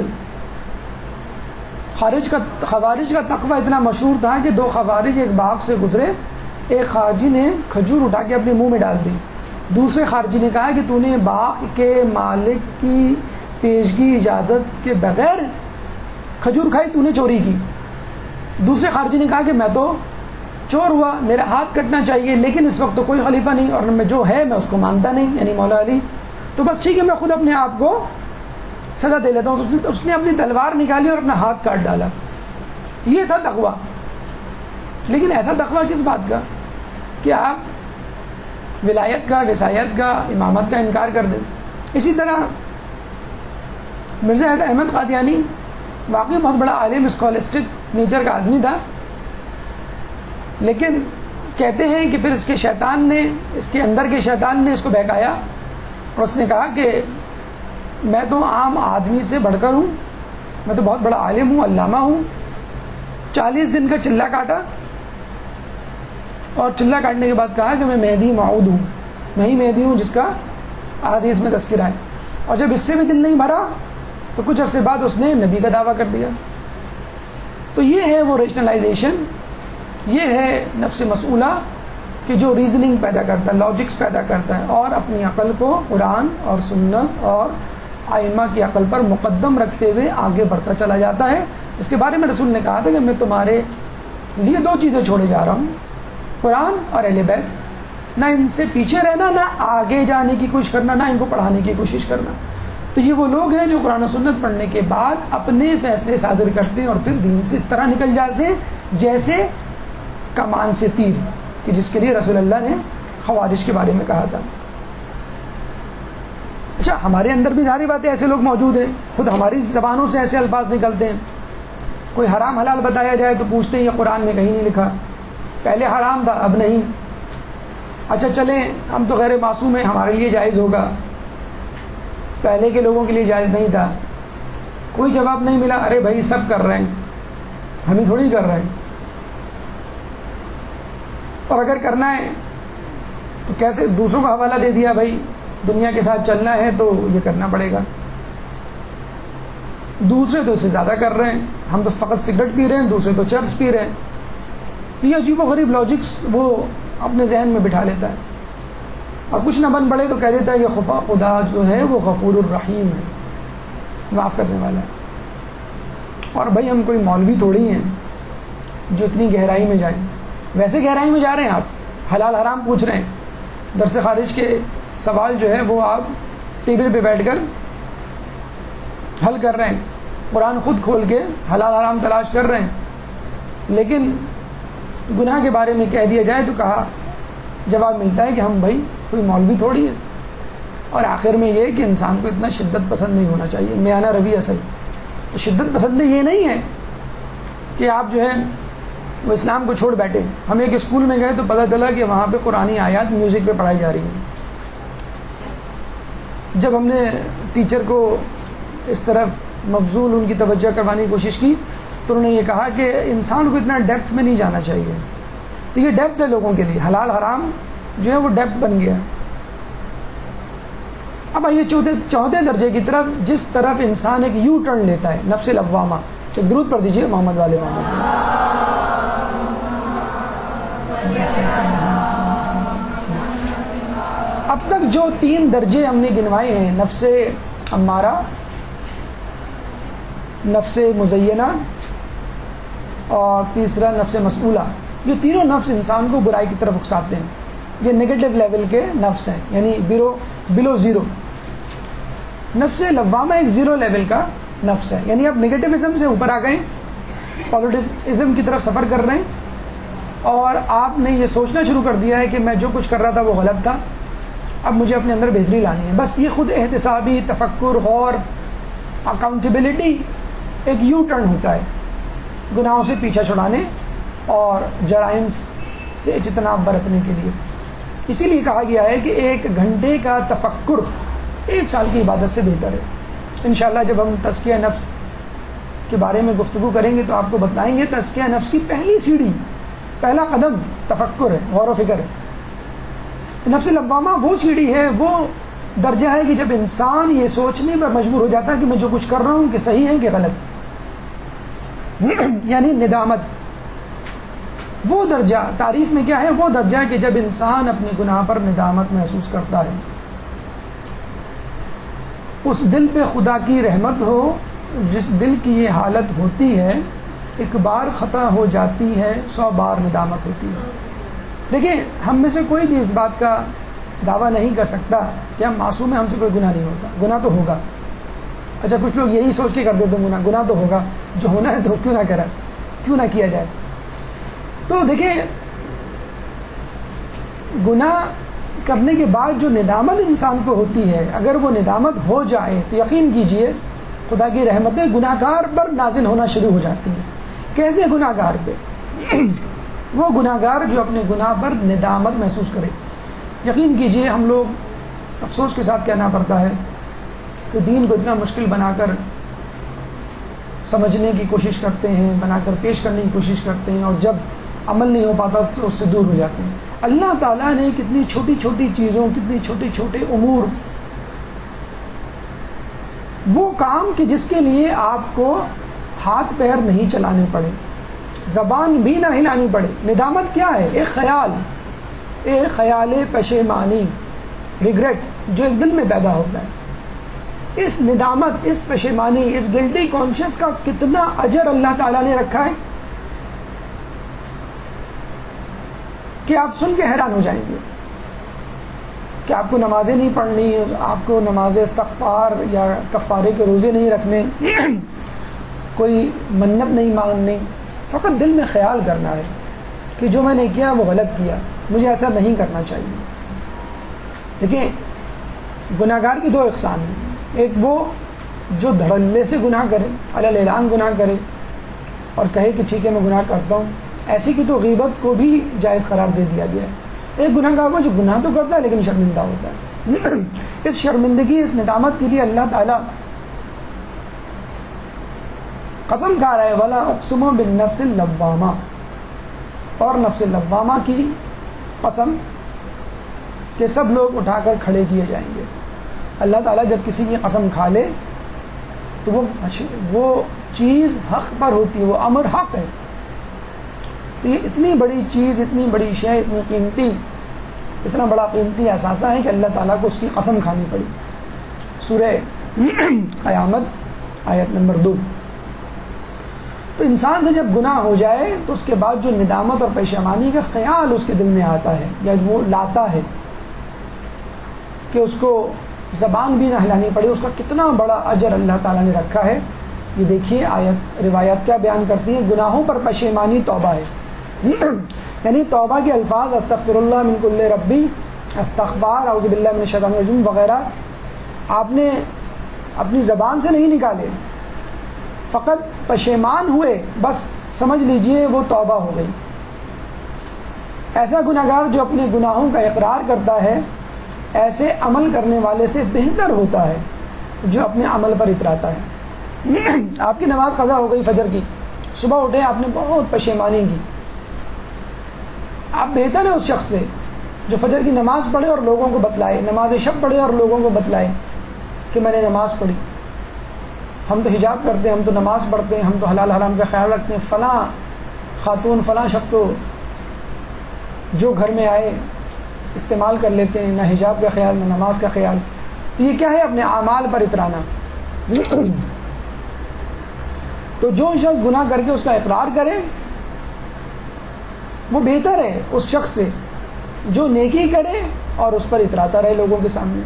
خارج کا خوارج کا تقوی اتنا مشہور تھا کہ دو خوارج ایک باغ سے گزرے، ایک خارجی نے کھجور اٹھا کے اپنے منہ میں ڈال دی، دوسرے خارجی نے کہا کہ تو نے باغ کے مالک کی پیشگی اجازت کے بغیر کھجور کھائی، تو نے چوری کی۔ دوسرے خارجی نے کہا کہ میں تو چور ہوا، میرا ہاتھ کٹنا چاہیے، لیکن اس وقت تو کوئی خلیفہ نہیں اور میں جو ہے میں اس کو مانتا نہیں، یعنی مولا علی، تو بس ٹھیک ہے میں خود اپنے آپ کو سزا دے لیتا ہوں۔ اس نے اپنی تلوار نکالی اور اپنا ہاتھ کاٹ ڈالا۔ یہ تھا تقویٰ۔ لیکن ایسا تقویٰ کس بات کا کہ آپ ولایت کا، وصایت کا، امامت کا انکار کر دیں۔ اسی طرح مرزا احمد قادیانی واقعی بہت بڑا عالم، اسکالسٹک نیچر کا آدمی تھا، لیکن کہتے ہیں کہ پھر اس کے شیطان نے، اس کے اندر کے شیطان نے اس کو بہکایا اور اس نے کہا کہ میں تو عام آدمی سے بڑھ کر ہوں، میں تو بہت بڑا عالم ہوں، علامہ ہوں۔ چالیس دن کا چلہ کاٹا اور چلہ کاٹنے کے بعد کہا کہ میں مہدی موعود ہوں، میں ہی مہدی ہوں جس کا احادیث میں تذکرہ ہے۔ اور جب اس سے بھی دل نہیں بھرا تو کچھ عرصے بعد اس نے نبی کا دعویٰ کر دیا۔ تو یہ ہے وہ ریشنلائزیشن، یہ ہے نفس مسئولہ کہ جو ریزننگ پیدا کرتا ہے، لاجکس پیدا کرتا ہے، اور اپنی عقل کو قرآن اور سنت اور ائمہ کی عقل پر مقدم رکھتے ہوئے آگے بڑھتا چلا جاتا ہے۔ اس کے بارے میں رسول نے کہا تھا کہ میں تمہارے لیے دو چیزیں چھوڑے جا رہا ہوں، قرآن اور اہل بیت، نہ ان سے پیچھے رہنا، نہ آگے جانے کی کوشش کرنا، نہ ان کو پڑھانے کی کوشش کرنا۔ تو یہ وہ لوگ ہیں جو قرآن و سنت پڑھنے کے بعد اپنے فیصلے صادر کرتے ہیں اور پھر دین سے اس طرح نکل جاتے ہیں جیسے کمان سے تیر، کہ جس کے لیے رسول اللہ نے خوارج کے بارے میں کہا تھا۔ اچھا، ہمارے اندر بھی ظاہری باتیں ایسے لوگ موجود ہیں، خود ہماری زبانوں سے ایسے الفاظ نکلتے ہیں۔ کوئی حرام حلال بتایا جائے تو پوچھتے ہیں یہ قرآن میں کہیں نہیں لکھا، پہلے حرام تھا اب نہیں۔ اچھا چلیں ہم تو غیر معصوم ہیں، ہمارے لیے جائز ہوگا، پہلے کے لوگوں کے لیے جائز نہیں تھا۔ کوئی جواب نہیں ملا، ارے بھائی سب کر رہے ہیں، ہم ہی تھوڑی کر رہے ہیں، اور اگر کرنا ہے تو کیسے دوسروں کا حوالہ دے دیا، بھائی دنیا کے ساتھ چلنا ہے تو یہ کرنا پڑے گا۔ دوسرے تو اس سے زیادہ کر رہے ہیں، ہم تو فقط سگریٹ پی رہے ہیں، دوسرے تو چرس پی رہے ہیں۔ یہ عجیب و غریب لاجکس وہ اپنے ذہن میں بٹھا لیتا ہے۔ اور کچھ نہ بن پڑے تو کہہ دیتا ہے کہ خفا خدا جو ہے وہ غفور الرحیم ہے، معاف کرنے والا ہے۔ اور بھائی ہم کوئی مولوی تھوڑی ہیں جو اتنی گہرائی میں جائیں، ویسے گہرائی میں جا رہے ہیں، آپ حلال حرام پوچھ رہے ہیں، درس خارج کے سوال جو ہے وہ آپ ٹیبل پہ بیٹھ کر حل کر رہے ہیں، قرآن خود کھول کے حلال حرام تلاش کر رہے ہیں، لیکن گناہ کے بارے میں کہہ دیا جائے تو کہا جواب ملتا ہے کہ ہم بھائی کوئی مولوی تھوڑی ہے۔ اور آخر میں یہ کہ انسان کو اتنا شدت پسند نہیں ہونا چاہیے، میانہ روی اصل۔ تو شدت پسند یہ نہیں ہے کہ آپ جو ہے وہ اسلام کو چھوڑ بیٹھے۔ ہم ایک اسکول میں گئے تو پتہ چلا کہ وہاں پہ قرآنی آیات میوزک پہ پڑھائی جا رہی ہیں۔ جب ہم نے ٹیچر کو اس طرف مبذول ان کی توجہ کروانے کی کوشش کی تو انہوں نے یہ کہا کہ انسان کو اتنا ڈیپتھ میں نہیں جانا چاہیے۔ تو یہ ڈیپتھ ہے لوگوں کے لیے، حلال حرام جو ہے وہ ڈیپتھ بن گیا۔ اب آئیے چوتھے چوتھے درجے کی طرف، جس طرف انسان ایک یو ٹرن لیتا ہے، نفس لوامہ۔ ایک درود پڑھ دیجیے محمد والے محمد۔ اب تک جو تین درجے ہم نے گنوائے ہیں، نفس امارہ، نفس مزینہ اور تیسرا نفس مسئولہ، یہ تینوں نفس انسان کو برائی کی طرف اکساتے ہیں۔ یہ نیگیٹو لیول کے نفس ہیں، یعنی بلو بلو زیرو۔ نفس لوامہ ایک زیرو لیول کا نفس ہے، یعنی آپ نیگیٹیوزم سے اوپر آ گئے، پازیٹیوزم کی طرف سفر کر رہے ہیں، اور آپ نے یہ سوچنا شروع کر دیا ہے کہ میں جو کچھ کر رہا تھا وہ غلط تھا، اب مجھے اپنے اندر بہتری لانی ہے۔ بس یہ خود احتسابی تفکر، غور، اکاؤنٹیبلٹی ایک یو ٹرن ہوتا ہے گناہوں سے پیچھا چھڑانے اور جرائم سے اجتناب برتنے کے لیے۔ اسی لیے کہا گیا ہے کہ ایک گھنٹے کا تفکر ایک سال کی عبادت سے بہتر ہے۔ انشاءاللہ جب ہم تزکیہ نفس کے بارے میں گفتگو کریں گے تو آپ کو بتلائیں گے تزکیہ نفس کی پہلی سیڑھی، پہلا قدم تفکر ہے، غور و فکر ہے۔ نفس لوامہ وہ سیڑھی ہے، وہ درجہ ہے کہ جب انسان یہ سوچنے پر مجبور ہو جاتا ہے کہ میں جو کچھ کر رہا ہوں کہ صحیح ہے کہ غلط، یعنی ندامت۔ وہ درجہ تعریف میں کیا ہے؟ وہ درجہ کہ جب انسان اپنے گناہ پر ندامت محسوس کرتا ہے، اس دل پہ خدا کی رحمت ہو، جس دل کی یہ حالت ہوتی ہے، ایک بار خطا ہو جاتی ہے سو بار ندامت ہوتی ہے۔ دیکھیں ہم میں سے کوئی بھی اس بات کا دعویٰ نہیں کر سکتا کہ ہم معصوم ہیں، ہم سے کوئی گناہ نہیں ہوتا، گناہ تو ہوگا۔ اچھا کچھ لوگ یہی سوچ کے کر دیتے ہیں گناہ گناہ تو ہوگا، جو ہونا ہے تو کیوں نہ کرا کیوں نہ کیا جائے۔ تو دیکھیں گناہ کرنے کے بعد جو ندامت انسان کو ہوتی ہے، اگر وہ ندامت ہو جائے تو یقین کیجئے خدا کی رحمتیں گناہ گار پر نازل ہونا شروع ہو جاتی ہیں۔ کیسے گناہ گار پہ؟ وہ گناہ گار جو اپنے گناہ پر ندامت محسوس کرے۔ یقین کیجئے ہم لوگ افسوس کے ساتھ کہنا پڑتا ہے کہ دین کو اتنا مشکل بنا کر سمجھنے کی کوشش کرتے ہیں، بنا کر پیش کرنے کی کوشش کرتے ہیں، اور جب عمل نہیں ہو پاتا تو اس سے دور ہو جاتے ہیں۔ اللہ تعالیٰ نے کتنی چھوٹی چھوٹی چیزوں، کتنی چھوٹے چھوٹے امور، وہ کام کہ جس کے لیے آپ کو ہاتھ پیر نہیں چلانے پڑے، زبان بھی نہ ہلانی پڑے۔ ندامت کیا ہے؟ ایک خیال، ایک خیال پشیمانی، ریگریٹ جو ایک دل میں پیدا ہوتا ہے۔ اس ندامت، اس پشیمانی، اس گلٹی کانشیس کا کتنا اجر اللہ تعالیٰ نے رکھا ہے کہ آپ سن کے حیران ہو جائیں گے کہ آپ کو نمازیں نہیں پڑھنی، آپ کو نماز استغفار یا کفارے کے روزے نہیں رکھنے، کوئی منت نہیں مانگنی، فقط دل میں خیال کرنا ہے کہ جو میں نے کیا وہ غلط کیا، مجھے ایسا نہیں کرنا چاہیے۔ دیکھیں گناہ گار کی دو اقسام ہیں، ایک وہ جو دھڑلے سے گناہ کرے، علی الاعلان گناہ کرے اور کہے کہ ٹھیک ہے میں گناہ کرتا ہوں، ایسی کی تو غیبت کو بھی جائز قرار دے دیا گیا ہے۔ ایک گناہ گار وہ جو گناہ تو کرتا ہے لیکن شرمندہ ہوتا ہے۔ اس شرمندگی، اس ندامت کے لیے اللہ تعالیٰ قسم کھا رہا ہے وَلَا أُقْسِمُ بِالنَّفْسِ اللَّوَّامَةِ، اور نفس لوامہ کی قسم کہ سب لوگ اٹھا کر کھڑے کیے جائیں گے۔ اللہ تعالیٰ جب کسی کی قسم کھا لے تو وہ وہ چیز حق پر ہوتی ہے، وہ امر حق ہے۔ تو یہ اتنی بڑی چیز، اتنی بڑی شے، اتنی قیمتی اتنا بڑا قیمتی اثاثہ ہے کہ اللہ تعالیٰ کو اس کی قسم کھانی پڑی. سورہ قیامت آیت نمبر دو. تو انسان سے جب گناہ ہو جائے تو اس کے بعد جو ندامت اور پشیمانی کا خیال اس کے دل میں آتا ہے یا وہ لاتا ہے کہ اس کو زبان بھی نہ ہلانی پڑے, اس کا کتنا بڑا اجر اللہ تعالیٰ نے رکھا ہے. یہ دیکھیے آیت روایات کیا بیان کرتی ہیں, گناہوں پر پشیمانی توبہ ہے. یعنی توبہ کے الفاظ استغفر اللہ من کل ربی, استغفار, اعوذ باللہ من الشیطان الرجیم وغیرہ آپ نے اپنی زبان سے نہیں نکالے, فقط پشیمان ہوئے, بس سمجھ لیجئے وہ توبہ ہو گئی. ایسا گناہگار جو اپنے گناہوں کا اقرار کرتا ہے ایسے عمل کرنے والے سے بہتر ہوتا ہے جو اپنے عمل پر اتراتا ہے. آپ کی نماز قضا ہو گئی فجر کی, صبح اٹھے آپ نے بہت پشیمانی کی, آپ بہتر ہیں اس شخص سے جو فجر کی نماز پڑھے اور لوگوں کو بتلائے, نماز شب پڑھے اور لوگوں کو بتلائے کہ میں نے نماز پڑھی. ہم تو حجاب کرتے ہیں, ہم تو نماز پڑھتے ہیں, ہم تو حلال حرام کا خیال رکھتے ہیں, فلاں خاتون فلاں شخص تو جو گھر میں آئے استعمال کر لیتے ہیں, نہ حجاب کا خیال نہ نماز کا خیال. یہ کیا ہے؟ اپنے اعمال پر اترانا. تو جو شخص گناہ کر کے اس کا اقرار کرے وہ بہتر ہے اس شخص سے جو نیکی کرے اور اس پر اتراتا رہے لوگوں کے سامنے.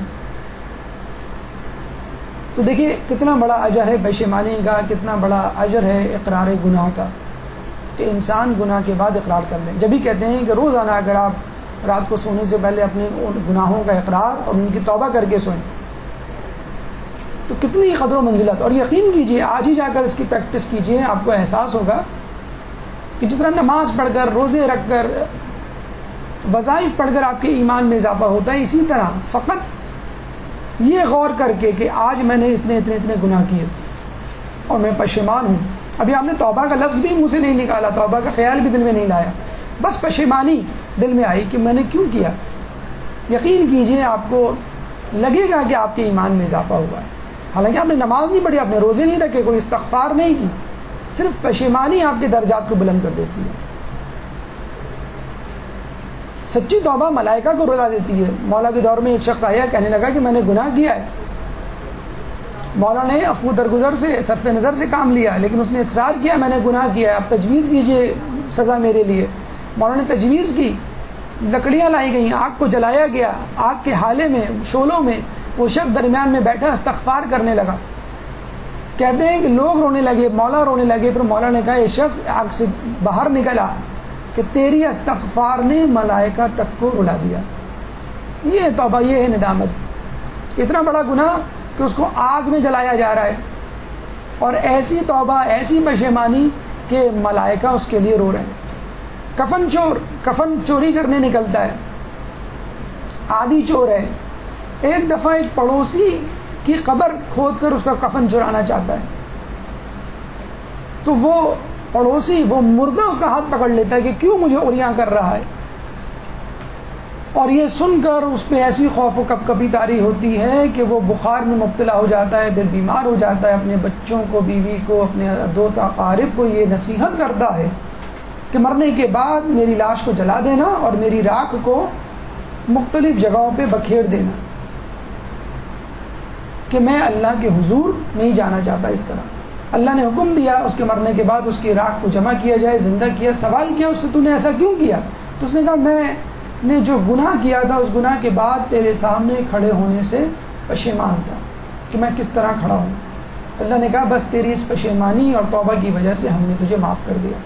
تو دیکھیے کتنا بڑا اجر ہے پشیمانی کا, کتنا بڑا اجر ہے اقرار گناہ کا, کہ انسان گناہ کے بعد اقرار کر لیں. جبھی کہتے ہیں کہ روزانہ اگر آپ رات کو سونے سے پہلے اپنے گناہوں کا اقرار اور ان کی توبہ کر کے سوئیں تو کتنی قدر و منزلت. اور یقین کیجئے آج ہی جا کر اس کی پریکٹس کیجئے, آپ کو احساس ہوگا کہ جس طرح نماز پڑھ کر, روزے رکھ کر, وظائف پڑھ کر آپ کے ایمان میں اضافہ ہوتا ہے, اسی طرح فقط یہ غور کر کے کہ آج میں نے اتنے اتنے اتنے گناہ کیے اور میں پشیمان ہوں. ابھی آپ نے توبہ کا لفظ بھی منہ سے نہیں نکالا, توبہ کا خیال بھی دل میں نہیں لایا, بس پشیمانی دل میں آئی کہ میں نے کیوں کیا. یقین کیجئے آپ کو لگے گا کہ آپ کے ایمان میں اضافہ ہوا ہے. حالانکہ آپ نے نماز نہیں پڑھی, آپ نے روزے نہیں رکھے, کوئی استغفار نہیں کی, صرف پشیمانی آپ کے درجات کو بلند کر دیتی ہے. سچی توبہ ملائکہ کو رلا دیتی ہے. مولا کے دور میں ایک شخص آیا, کہنے لگا کہ میں نے گناہ کیا ہے. مولا نے عفو درگزر سے, صرف نظر سے کام لیا, لیکن اس نے اصرار کیا میں نے گناہ کیا ہے, اب تجویز کیجئے سزا میرے لیے. مولا نے تجویز کی, لکڑیاں لائی گئیں, آگ کو جلایا گیا, آگ کے حالے میں, شعلوں میں وہ شخص درمیان میں بیٹھا استغفار کرنے لگا. کہتے ہیں کہ لوگ رونے لگے, مولا رونے لگے. پھر مولا نے کہا یہ شخص آگ سے باہر نکلا کہ تیری استغفار نے ملائکہ تک کو رلا دیا. یہ توبہ, یہ ہے ندامت. اتنا بڑا گناہ کہ اس کو آگ میں جلایا جا رہا ہے, اور ایسی توبہ, ایسی پشیمانی کہ ملائکہ اس کے لیے رو رہے ہیں. کفن چور کفن چوری کرنے نکلتا ہے, عادی چور ہے, ایک دفعہ ایک پڑوسی کی قبر کھود کر اس کا کفن چرانا چاہتا ہے, تو وہ پڑوسی, وہ مردہ اس کا ہاتھ پکڑ لیتا ہے کہ کیوں مجھے اوریاں کر رہا ہے. اور یہ سن کر اس پہ ایسی خوف و کپکپی طاری ہوتی ہے کہ وہ بخار میں مبتلا ہو جاتا ہے, پھر بیمار ہو جاتا ہے. اپنے بچوں کو, بیوی کو, اپنے دوست اقارب کو یہ نصیحت کرتا ہے کہ مرنے کے بعد میری لاش کو جلا دینا اور میری راکھ کو مختلف جگہوں پہ بکھیر دینا, کہ میں اللہ کے حضور نہیں جانا چاہتا اس طرح. اللہ نے حکم دیا اس کے مرنے کے بعد اس کی راکھ کو جمع کیا جائے, زندہ کیا. سوال کیا اس سے, تو نے ایسا کیوں کیا؟ تو اس نے کہا میں نے جو گناہ کیا تھا اس گناہ کے بعد تیرے سامنے کھڑے ہونے سے پشیمان تھا کہ میں کس طرح کھڑا ہوں. اللہ نے کہا بس تیری اس پشیمانی اور توبہ کی وجہ سے ہم نے تجھے معاف کر دیا.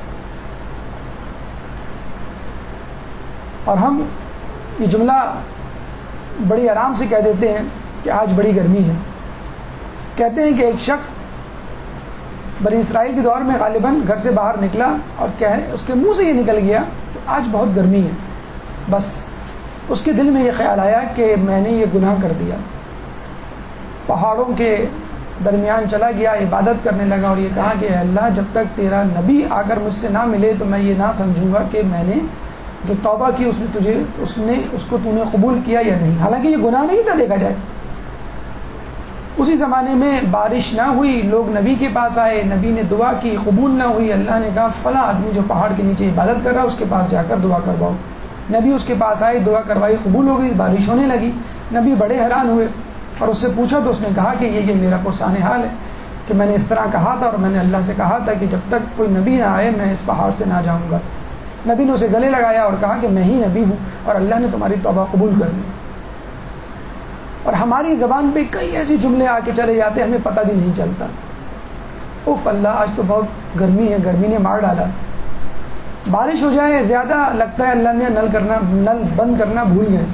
اور ہم یہ جملہ بڑی آرام سے کہہ دیتے ہیں کہ آج بڑی گرمی ہے. کہتے ہیں کہ ایک شخص بنی اسرائیل کے دور میں غالباً گھر سے باہر نکلا اور کہہ اس کے منہ سے یہ نکل گیا کہ آج بہت گرمی ہے. بس اس کے دل میں یہ خیال آیا کہ میں نے یہ گناہ کر دیا. پہاڑوں کے درمیان چلا گیا, عبادت کرنے لگا اور یہ کہا کہ اے اللہ جب تک تیرا نبی آ کر مجھ سے نہ ملے تو میں یہ نہ سمجھوں گا کہ میں نے جو توبہ کی اس نے تجھے اس نے اس کو تو نے قبول کیا یا نہیں. حالانکہ یہ گناہ نہیں تھا دیکھا جائے. اسی زمانے میں بارش نہ ہوئی, لوگ نبی کے پاس آئے, نبی نے دعا کی, قبول نہ ہوئی. اللہ نے کہا فلاں آدمی جو پہاڑ کے نیچے عبادت کر رہا ہے اس کے پاس جا کر دعا کرواؤ. نبی اس کے پاس آئے, دعا کروائی, قبول ہو گئی, بارش ہونے لگی. نبی بڑے حیران ہوئے اور اس سے پوچھا تو اس نے کہا کہ یہ یہ میرا پرسان حال ہے کہ میں نے اس طرح کہا تھا اور میں نے اللہ سے کہا تھا کہ جب تک کوئی نبی نہ آئے میں اس پہاڑ سے نہ جاؤں گا. نبی نے اسے گلے لگایا اور کہا کہ میں ہی نبی ہوں اور اللہ نے تمہاری توبہ قبول کر لی. اور ہماری زبان پہ کئی ایسے جملے آ کے چلے جاتے ہیں ہمیں پتہ بھی نہیں چلتا. اف اللہ آج تو بہت گرمی ہے, گرمی نے مار ڈالا. بارش ہو جائے زیادہ لگتا ہے اللہ نے نل کرنا نل بند کرنا بھول گئے.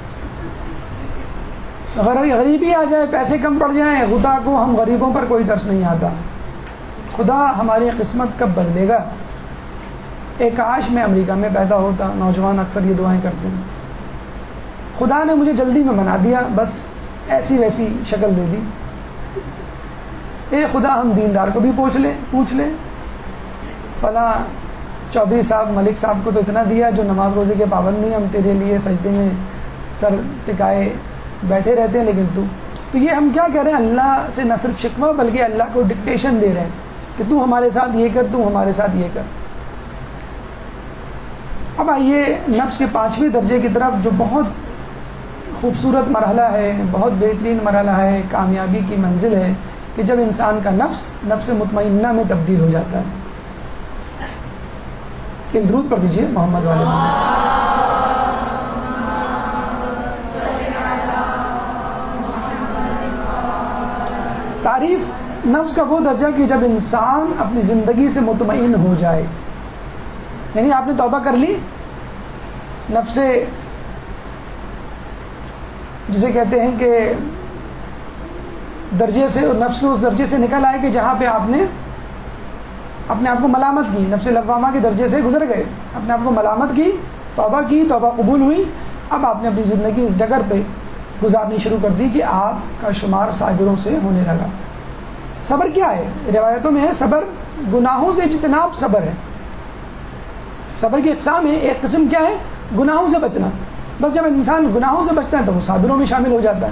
غریبی آ جائے, پیسے کم پڑ جائیں, خدا کو ہم غریبوں پر کوئی ترس نہیں آتا. خدا ہماری قسمت کب بدلے گا. ایک کاش میں امریکہ میں پیدا ہوتا. نوجوان اکثر یہ دعائیں کرتے ہیں, خدا نے مجھے جلدی میں بنا دیا, بس ایسی ویسی شکل دے دی. اے خدا ہم دیندار کو بھی پوچھ لیں پوچھ لیں فلاں چودھری صاحب ملک صاحب کو تو اتنا دیا جو نماز روزے کے پابند نہیں, ہم تیرے لیے سجدے میں سر ٹکائے بیٹھے رہتے ہیں, لیکن تو تو یہ ہم کیا کہہ رہے ہیں, اللہ سے نہ صرف شکوہ بلکہ اللہ کو ڈکٹیشن دے رہے ہیں کہ تو ہمارے ساتھ یہ کر, تو ہمارے ساتھ یہ کر. اب آئیے نفس کے پانچویں درجے کی طرف, جو بہت خوبصورت مرحلہ ہے, بہت بہترین مرحلہ ہے, کامیابی کی منزل ہے کہ جب انسان کا نفس نفس مطمئنہ میں تبدیل ہو جاتا ہے. ایک درود پڑھ دیجیے محمد والے مجھے. تعریف نفس کا وہ درجہ کہ جب انسان اپنی زندگی سے مطمئن ہو جائے, یعنی آپ نے توبہ کر لی, نفس جسے کہتے ہیں کہ درجے سے, نفس کے اس درجے سے نکل آئے کہ جہاں پہ آپ نے اپنے آپ کو ملامت کی, نفس لوامہ کے درجے سے گزر گئے, اپنے آپ کو ملامت کی, توبہ کی, توبہ قبول ہوئی. اب آپ نے اپنی زندگی اس ڈگر پہ گزارنی شروع کر دی کہ آپ کا شمار صابروں سے ہونے لگا. صبر کیا ہے؟ روایتوں میں ہے صبر گناہوں سے اجتناب صبر ہے. صبر کی اقسام ہے, ایک قسم کیا ہے, گناہوں سے بچنا. بس جب انسان گناہوں سے بچتا ہے تو وہ صابروں میں شامل ہو جاتا ہے.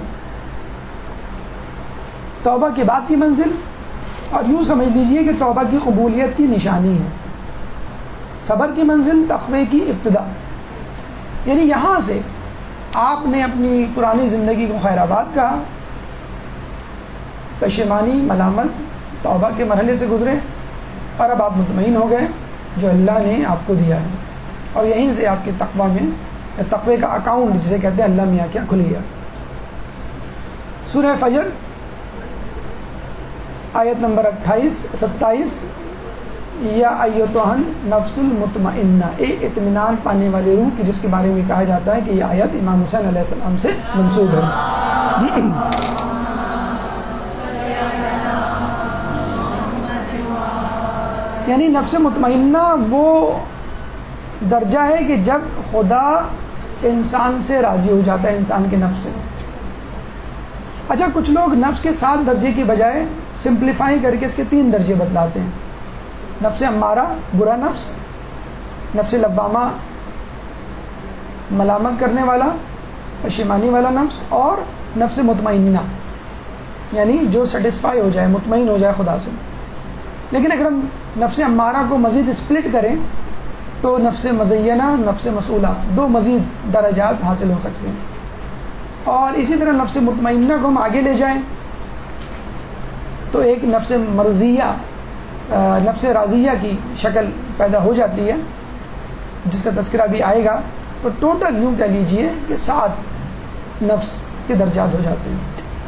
توبہ کے بعد کی منزل, اور یوں سمجھ لیجئے کہ توبہ کی قبولیت کی نشانی ہے. صبر کی منزل تقوی کی ابتدا, یعنی یہاں سے آپ نے اپنی پرانی زندگی کو خیر آباد کہا, پشیمانی, ملامت, توبہ کے مرحلے سے گزرے, اور اب آپ مطمئن ہو گئے جو اللہ نے آپ کو دیا ہے, اور یہیں سے آپ کے تقوی میں, تقوی کا اکاؤنٹ جسے کہتے ہیں اللہ میاں کیا کھل گیا. سورہ فجر آیت نمبر اٹھائیس ستائیس, یا ایتھن نفس المطمئنہ, اے اطمینان پانے والے روح, کی جس کے بارے میں کہا جاتا ہے کہ یہ آیت امام حسین علیہ السلام سے منسوب ہے. یعنی نفس مطمئنہ وہ درجہ ہے کہ جب خدا انسان سے راضی ہو جاتا ہے, انسان کے نفس سے. اچھا, کچھ لوگ نفس کے سات درجے کی بجائے سمپلیفائی کر کے اس کے تین درجے بتلاتے ہیں. نفس امارہ, برا نفس, نفس لوامہ, ملامت کرنے والا, پشیمانی والا نفس, اور نفس مطمئنہ, یعنی جو سیٹسفائی ہو جائے, مطمئن ہو جائے خدا سے. لیکن اگر ہم نفس امارہ کو مزید اسپلٹ کریں تو نفس مزینہ, نفس مسئولہ, دو مزید درجات حاصل ہو سکتے ہیں. اور اسی طرح نفس مطمئنہ کو ہم آگے لے جائیں تو ایک نفس مرضیہ, نفس راضیہ کی شکل پیدا ہو جاتی ہے, جس کا تذکرہ بھی آئے گا. تو ٹوٹل یوں کہہ لیجئے کہ سات نفس کے درجات ہو جاتے ہیں.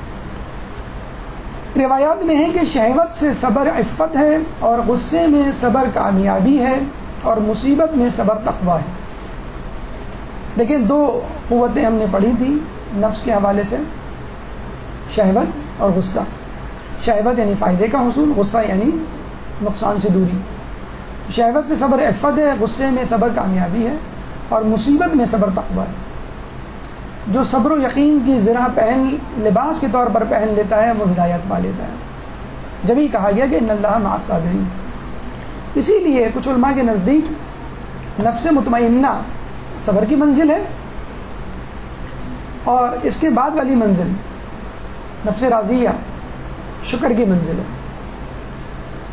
روایات میں ہے کہ شہوت سے صبر عفت ہے, اور غصے میں صبر کامیابی ہے, اور مصیبت میں صبر تقویٰ ہے. دیکھیں, دو قوتیں ہم نے پڑھی تھی نفس کے حوالے سے, شہوت اور غصہ. شہوت یعنی فائدے کا حصول, غصہ یعنی نقصان سے دوری. شہوت سے صبر عفت ہے, غصے میں صبر کامیابی ہے, اور مصیبت میں صبر تقویٰ ہے. جو صبر و یقین کی زرہ پہن لباس کے طور پر پہن لیتا ہے وہ ہدایت پا لیتا ہے. جب ہی کہا گیا کہ ان اللہ مع الصابرین. اسی لیے کچھ علماء کے نزدیک نفس مطمئنہ صبر کی منزل ہے, اور اس کے بعد والی منزل نفس راضیہ شکر کی منزل ہے.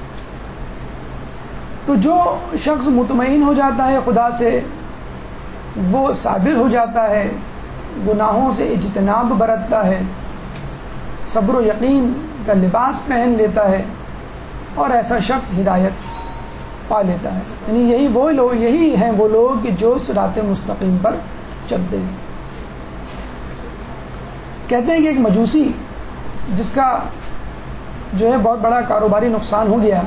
تو جو شخص مطمئن ہو جاتا ہے خدا سے, وہ صابر ہو جاتا ہے، گناہوں سے اجتناب برتتا ہے، صبر و یقین کا لباس پہن لیتا ہے، اور ایسا شخص ہدایت پا لیتا ہے. یعنی یہی وہ لوگ یہی ہیں وہ لوگ کہ جو صراط مستقیم پر چلتے ہیں. کہتے ہیں کہ ایک مجوسی جس کا جو ہے بہت بڑا کاروباری نقصان ہو گیا،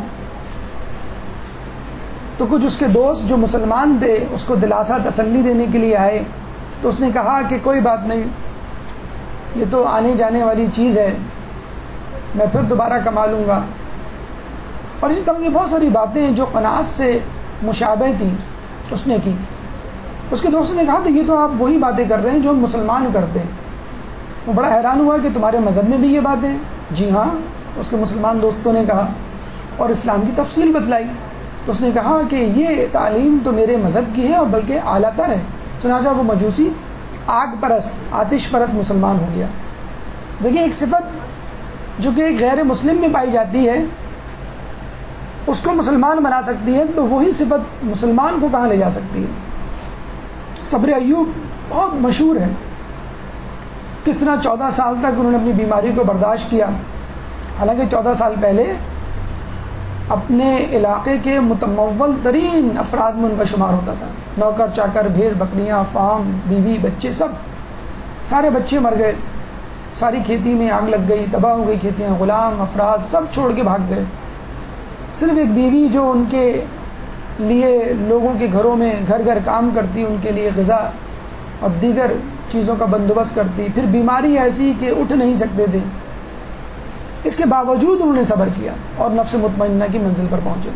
تو کچھ اس کے دوست جو مسلمان تھے اس کو دلاسا تسلی دینے کے لیے آئے. تو اس نے کہا کہ کوئی بات نہیں، یہ تو آنے جانے والی چیز ہے، میں پھر دوبارہ کما لوں گا. اور اس طرح کی بہت ساری باتیں جو قناعت سے مشابہ تھیں اس نے کی. اس کے دوست نے کہا تو یہ تو آپ وہی باتیں کر رہے ہیں جو مسلمان کرتے ہیں. وہ بڑا حیران ہوا کہ تمہارے مذہب میں بھی یہ باتیں ہیں؟ جی ہاں، اس کے مسلمان دوستوں نے کہا اور اسلام کی تفصیل بتلائی. تو اس نے کہا کہ یہ تعلیم تو میرے مذہب کی ہے اور بلکہ اعلیٰ تر ہے. چنانچہ وہ مجوسی آگ پرست آتش پرست مسلمان ہو گیا. دیکھیں ایک صفت جو کہ غیر مسلم میں پائی جاتی ہے اس کو مسلمان بنا سکتی ہے، تو وہی صفت مسلمان کو کہاں لے جا سکتی ہے. صبر ایوب بہت مشہور ہے، کس طرح چودہ سال تک انہوں نے اپنی بیماری کو برداشت کیا. حالانکہ چودہ سال پہلے اپنے علاقے کے متمول ترین افراد میں ان کا شمار ہوتا تھا. نوکر چاکر، بھیڑ بکریاں، فارم، بیوی بچے، سب سارے بچے مر گئے، ساری کھیتی میں آگ لگ گئی، تباہ ہو گئی کھیتیاں، غلام افراد سب چھوڑ کے بھاگ گئے. صرف ایک بیوی جو ان کے لیے لوگوں کے گھروں میں گھر گھر کام کرتی، ان کے لیے غذا اور دیگر چیزوں کا بندوبست کرتی. پھر بیماری ایسی کہ اٹھ نہیں سکتے تھے، اس کے باوجود انہوں نے صبر کیا اور نفس مطمئنہ کی منزل پر پہنچے.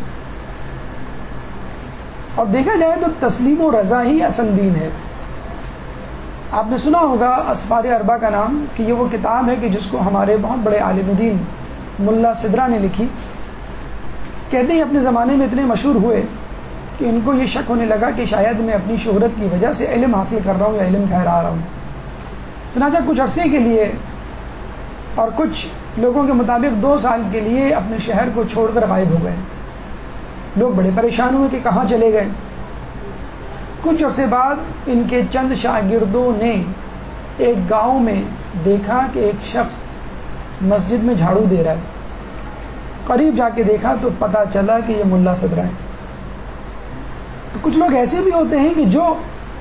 اور دیکھا جائے تو تسلیم و رضا ہی اصل دین ہے. آپ نے سنا ہوگا اسفار اربع کا نام، کہ یہ وہ کتاب ہے کہ جس کو ہمارے بہت بڑے عالم دین ملا سدرا نے لکھی. کہتے ہیں اپنے زمانے میں اتنے مشہور ہوئے کہ ان کو یہ شک ہونے لگا کہ شاید میں اپنی شہرت کی وجہ سے علم حاصل کر رہا ہوں یا علم ٹھہرا رہا ہوں. چنانچہ کچھ عرصے کے لیے اور کچھ لوگوں کے مطابق دو سال کے لیے اپنے شہر کو چھوڑ کر غائب ہو گئے. لوگ بڑے پریشان ہوئے کہ کہاں چلے گئے. کچھ عرصے بعد ان کے چند شاگردوں نے ایک گاؤں میں دیکھا کہ ایک شخص مسجد میں جھاڑو دے رہا ہے. قریب جا کے دیکھا تو پتہ چلا کہ یہ ملا صدرہ ہے. تو کچھ لوگ ایسے بھی ہوتے ہیں کہ جو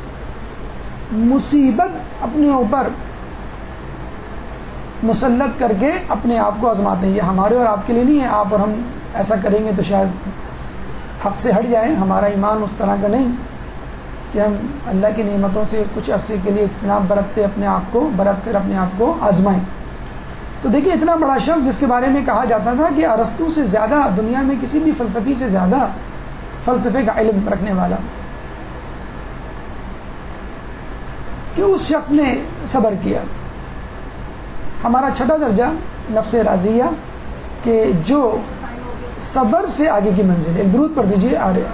مصیبت اپنے اوپر مسلط کر کے اپنے آپ کو آزماتے ہیں. یہ ہمارے اور آپ کے لیے نہیں ہے. آپ اور ہم ایسا کریں گے تو شاید حق سے ہٹ جائیں. ہمارا ایمان اس طرح کا نہیں کہ ہم اللہ کی نعمتوں سے کچھ عرصے کے لیے اجتناب برتتے اپنے آپ کو برت کر اپنے آپ کو آزمائیں. تو دیکھیے اتنا بڑا شخص جس کے بارے میں کہا جاتا تھا کہ ارسطو سے زیادہ دنیا میں کسی بھی فلسفی سے زیادہ فلسفے کا علم رکھنے والا، کہ اس شخص نے صبر کیا. ہمارا چھٹا درجہ نفس راضیہ، کہ جو صبر سے آگے کی منزل ہے. ایک درود پڑھ دیجیے. آ رہے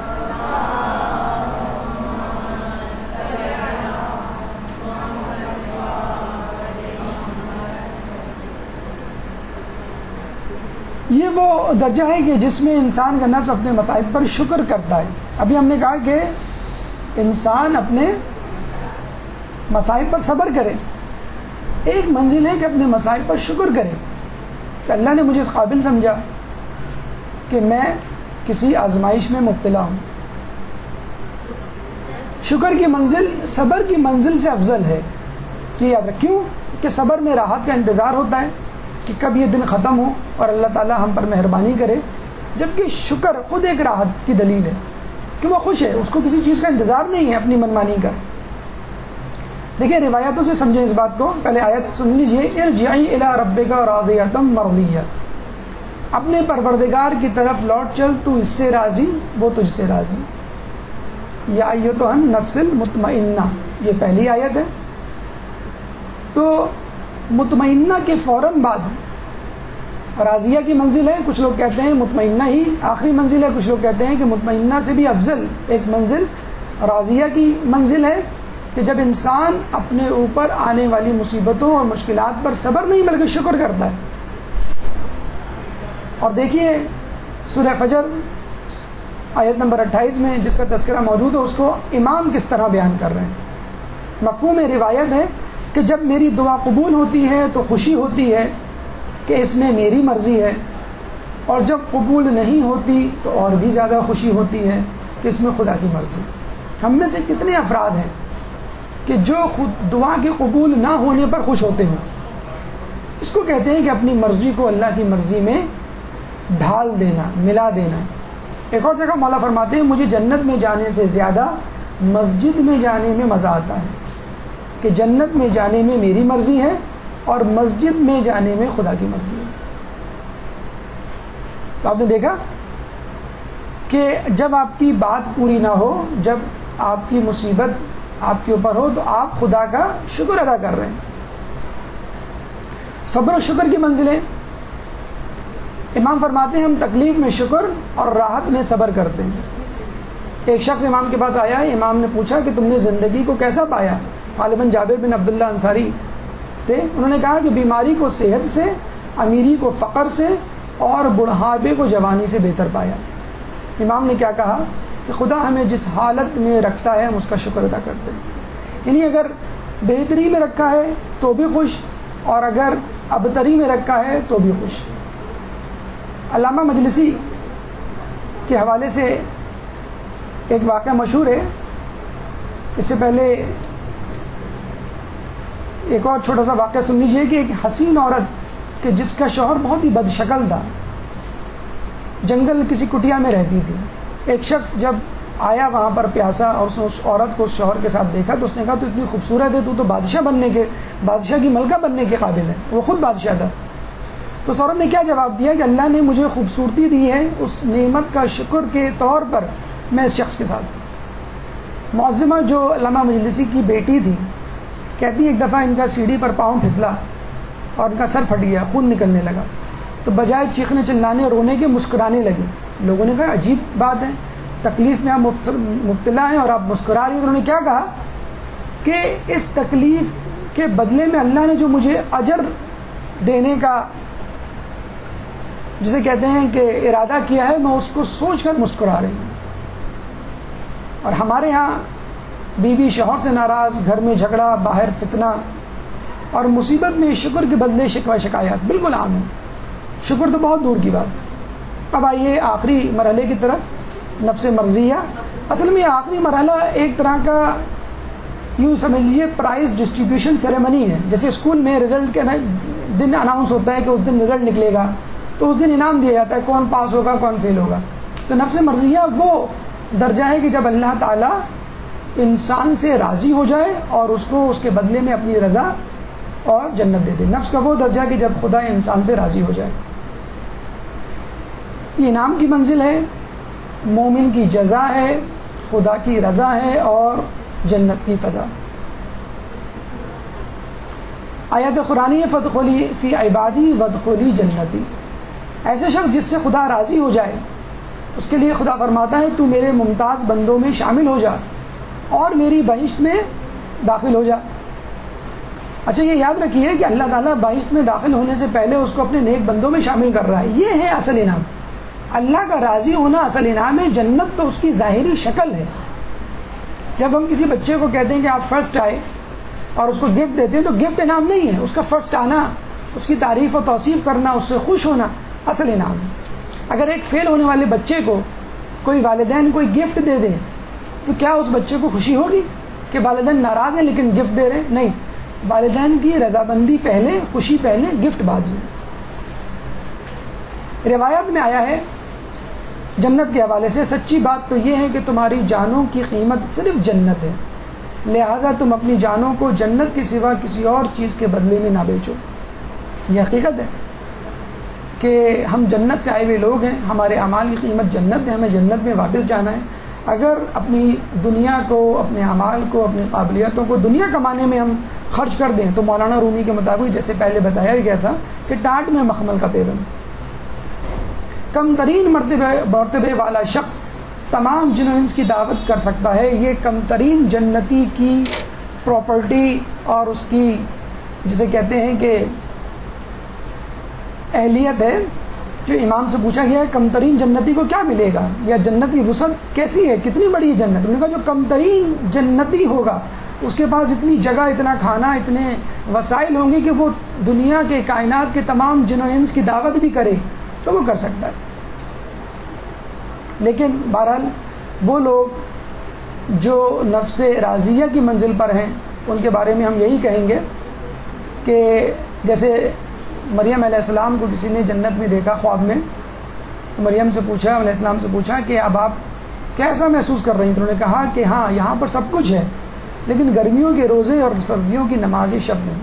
یہ وہ درجہ ہے کہ جس میں انسان کا نفس اپنے مصائب پر شکر کرتا ہے. ابھی ہم نے کہا کہ انسان اپنے مصائب پر صبر کرے. ایک منزل ہے کہ اپنے مصائب پر شکر کرے کہ اللہ نے مجھے اس قابل سمجھا کہ میں کسی آزمائش میں مبتلا ہوں. شکر کی منزل صبر کی منزل سے افضل ہے. یہ یاد رکھ. کیوں؟ کہ صبر میں راحت کا انتظار ہوتا ہے کہ کب یہ دن ختم ہو اور اللہ تعالیٰ ہم پر مہربانی کرے، جبکہ شکر خود ایک راحت کی دلیل ہے کہ وہ خوش ہے، اس کو کسی چیز کا انتظار نہیں ہے اپنی منمانی کا. دیکھیں روایتوں سے سمجھیں اس بات کو. پہلے آیت سن لیجئے. ارجعی الی ربک راضیۃ مرضیہ، اپنے پروردگار کی طرف لوٹ چل، تو اس سے راضی وہ تجھ سے راضی. یا ایتھا النفس المطمئنہ، یہ پہلی آیت ہے. تو مطمئنہ کے فوراً بعد راضیہ کی منزل ہے. کچھ لوگ کہتے ہیں مطمئنہ ہی آخری منزل ہے، کچھ لوگ کہتے ہیں کہ مطمئنہ سے بھی افضل ایک منزل راضیہ کی منزل ہے، کہ جب انسان اپنے اوپر آنے والی مصیبتوں اور مشکلات پر صبر نہیں بلکہ شکر کرتا ہے. اور دیکھیے سورہ فجر آیت نمبر اٹھائیس میں جس کا تذکرہ موجود ہے، اس کو امام کس طرح بیان کر رہے ہیں. مفہوم روایت ہے کہ جب میری دعا قبول ہوتی ہے تو خوشی ہوتی ہے کہ اس میں میری مرضی ہے، اور جب قبول نہیں ہوتی تو اور بھی زیادہ خوشی ہوتی ہے کہ اس میں خدا کی مرضی۔ ہم میں سے کتنے افراد ہیں کہ جو خود دعا کے قبول نہ ہونے پر خوش ہوتے ہیں؟ اس کو کہتے ہیں کہ اپنی مرضی کو اللہ کی مرضی میں ڈھال دینا، ملا دینا۔ ایک اور جگہ مولا فرماتے ہیں مجھے جنت میں جانے سے زیادہ مسجد میں جانے میں مزہ آتا ہے، کہ جنت میں جانے میں میری مرضی ہے اور مسجد میں جانے میں خدا کی مرضی ہے۔ تو آپ نے دیکھا کہ جب آپ کی بات پوری نہ ہو، جب آپ کی مصیبت آپ کے اوپر ہو، تو آپ خدا کا شکر ادا کر رہے ہیں۔ صبر و شکر کی منزلیں، امام فرماتے ہیں ہم تکلیف میں شکر اور راحت میں صبر کرتے ہیں۔ ایک شخص امام کے پاس آیا، امام نے پوچھا کہ تم نے زندگی کو کیسا پایا؟ غالباً جابر بن عبداللہ انصاری تھے۔ انہوں نے کہا کہ بیماری کو صحت سے، امیری کو فقر سے اور بڑھاپے کو جوانی سے بہتر پایا۔ امام نے کیا کہا کہ خدا ہمیں جس حالت میں رکھتا ہے ہم اس کا شکر ادا کرتے ہیں۔ یعنی اگر بہتری میں رکھا ہے تو بھی خوش، اور اگر ابتری میں رکھا ہے تو بھی خوش۔ علامہ مجلسی کے حوالے سے ایک واقعہ مشہور ہے۔ اس سے پہلے ایک اور چھوٹا سا واقعہ سن لیجیے کہ ایک حسین عورت کہ جس کا شوہر بہت ہی بد شکل تھا، جنگل کسی کٹیا میں رہتی تھی۔ ایک شخص جب آیا وہاں پر پیاسا اور اس نے اس عورت کو اس شوہر کے ساتھ دیکھا تو اس نے کہا تو اتنی خوبصورت ہے، تو تو بادشاہ بننے کے بادشاہ کی ملکہ بننے کے قابل ہے۔ وہ خود بادشاہ تھا۔ تو اس عورت نے کیا جواب دیا کہ اللہ نے مجھے خوبصورتی دی ہے، اس نعمت کا شکر کے طور پر میں اس شخص کے ساتھ۔ معظمہ جو علامہ مجلسی کی بیٹی تھی کہتی ایک دفعہ ان کا سیڑھی پر پاؤں پھسلا اور ان کا سر پھٹ گیا، خون نکلنے لگا، تو بجائے چیخنے چلانے اور رونے کے مسکرانے لگی۔ لوگوں نے کہا عجیب بات ہے، تکلیف میں آپ مبتلا ہیں اور آپ مسکرا رہی ہیں۔ تو انہوں نے کیا کہا کہ اس تکلیف کے بدلے میں اللہ نے جو مجھے اجر دینے کا جسے کہتے ہیں کہ ارادہ کیا ہے، میں اس کو سوچ کر مسکرا رہی ہوں۔ اور ہمارے ہاں بیوی شوہر سے ناراض، گھر میں جھگڑا، باہر فتنہ، اور مصیبت میں شکر کے بدلے شکوہ شکایات بالکل عام ہے۔ شکر تو بہت دور کی بات۔ اب آئیے آخری مرحلے کی طرف، نفس مرضیہ۔ اصل میں آخری مرحلہ ایک طرح کا یوں سمجھ لیجیے پرائز ڈسٹریبیوشن سیریمنی ہے۔ جیسے اسکول میں رزلٹ کے دن اناؤنس ہوتا ہے کہ اس دن رزلٹ نکلے گا، تو اس دن انعام دیا جاتا ہے کون پاس ہوگا کون فیل ہوگا۔ تو نفس مرضیہ وہ درجہ ہے کہ جب اللہ تعالیٰ انسان سے راضی ہو جائے اور اس کو اس کے بدلے میں اپنی رضا اور جنت دے دے۔ نفس کا وہ درجہ کہ جب خدا انسان سے راضی ہو جائے۔ یہ انعام کی منزل ہے، مومن کی جزا ہے، خدا کی رضا ہے اور جنت کی فضا۔ آیت قرآنی فادخلی فی عبادی وادخلی جنتی۔ ایسے شخص جس سے خدا راضی ہو جائے اس کے لیے خدا فرماتا ہے تو میرے ممتاز بندوں میں شامل ہو جا اور میری بہشت میں داخل ہو جا۔ اچھا یہ یاد رکھیے کہ اللہ تعالیٰ بہشت میں داخل ہونے سے پہلے اس کو اپنے نیک بندوں میں شامل کر رہا ہے۔ یہ ہے اصل انعام، اللہ کا راضی ہونا اصل انعام ہے۔ جنت تو اس کی ظاہری شکل ہے۔ جب ہم کسی بچے کو کہتے ہیں کہ آپ فرسٹ آئے اور اس کو گفٹ دیتے ہیں تو گفٹ انعام نہیں ہے، اس کا فرسٹ آنا، اس کی تعریف و توصیف کرنا، اس سے خوش ہونا اصل انعام ہے۔ اگر ایک فیل ہونے والے بچے کو کوئی والدین کوئی گفٹ دے دیں تو کیا اس بچے کو خوشی ہوگی کہ والدین ناراض ہیں لیکن گفٹ دے رہے ہیں؟ نہیں، والدین کی رضامندی پہلے، خوشی پہلے، گفٹ بعد میں۔ روایات میں آیا ہے جنت کے حوالے سے، سچی بات تو یہ ہے کہ تمہاری جانوں کی قیمت صرف جنت ہے، لہٰذا تم اپنی جانوں کو جنت کے سوا کسی اور چیز کے بدلے میں نہ بیچو۔ یہ حقیقت ہے کہ ہم جنت سے آئے ہوئے لوگ ہیں، ہمارے اعمال کی قیمت جنت ہے، ہمیں جنت میں واپس جانا ہے۔ اگر اپنی دنیا کو، اپنے اعمال کو، اپنی قابلیتوں کو دنیا کمانے میں ہم خرچ کر دیں تو مولانا رومی کے مطابق جیسے پہلے بتایا گیا تھا کہ ٹاٹ میں مخمل کا پیوند، کم ترین مرتبے مرتبے والا شخص تمام جن و انس کی دعوت کر سکتا ہے۔ یہ کم ترین جنتی کی پراپرٹی اور اس کی جسے کہتے ہیں کہ اہلیت ہے۔ جو امام سے پوچھا گیا ہے کم ترین جنتی کو کیا ملے گا، یا جنت کی وسعت کیسی ہے، کتنی بڑی ہے جنت؟ انہوں نے کہا جو کم ترین جنتی ہوگا اس کے پاس اتنی جگہ، اتنا کھانا، اتنے وسائل ہوں گے کہ وہ دنیا کے کائنات کے تمام جن و انس کی دعوت بھی کرے تو وہ کر سکتا ہے. لیکن بہرحال وہ لوگ جو نفس راضیہ کی منزل پر ہیں ان کے بارے میں ہم یہی کہیں گے کہ جیسے مریم علیہ السلام کو کسی نے جنت میں دیکھا خواب میں، مریم سے پوچھا، علیہ السلام سے پوچھا کہ اب آپ کیسا محسوس کر رہی ہیں؟ تو انہوں نے کہا کہ ہاں یہاں پر سب کچھ ہے لیکن گرمیوں کے روزے اور سردیوں کی نمازی شب نہیں.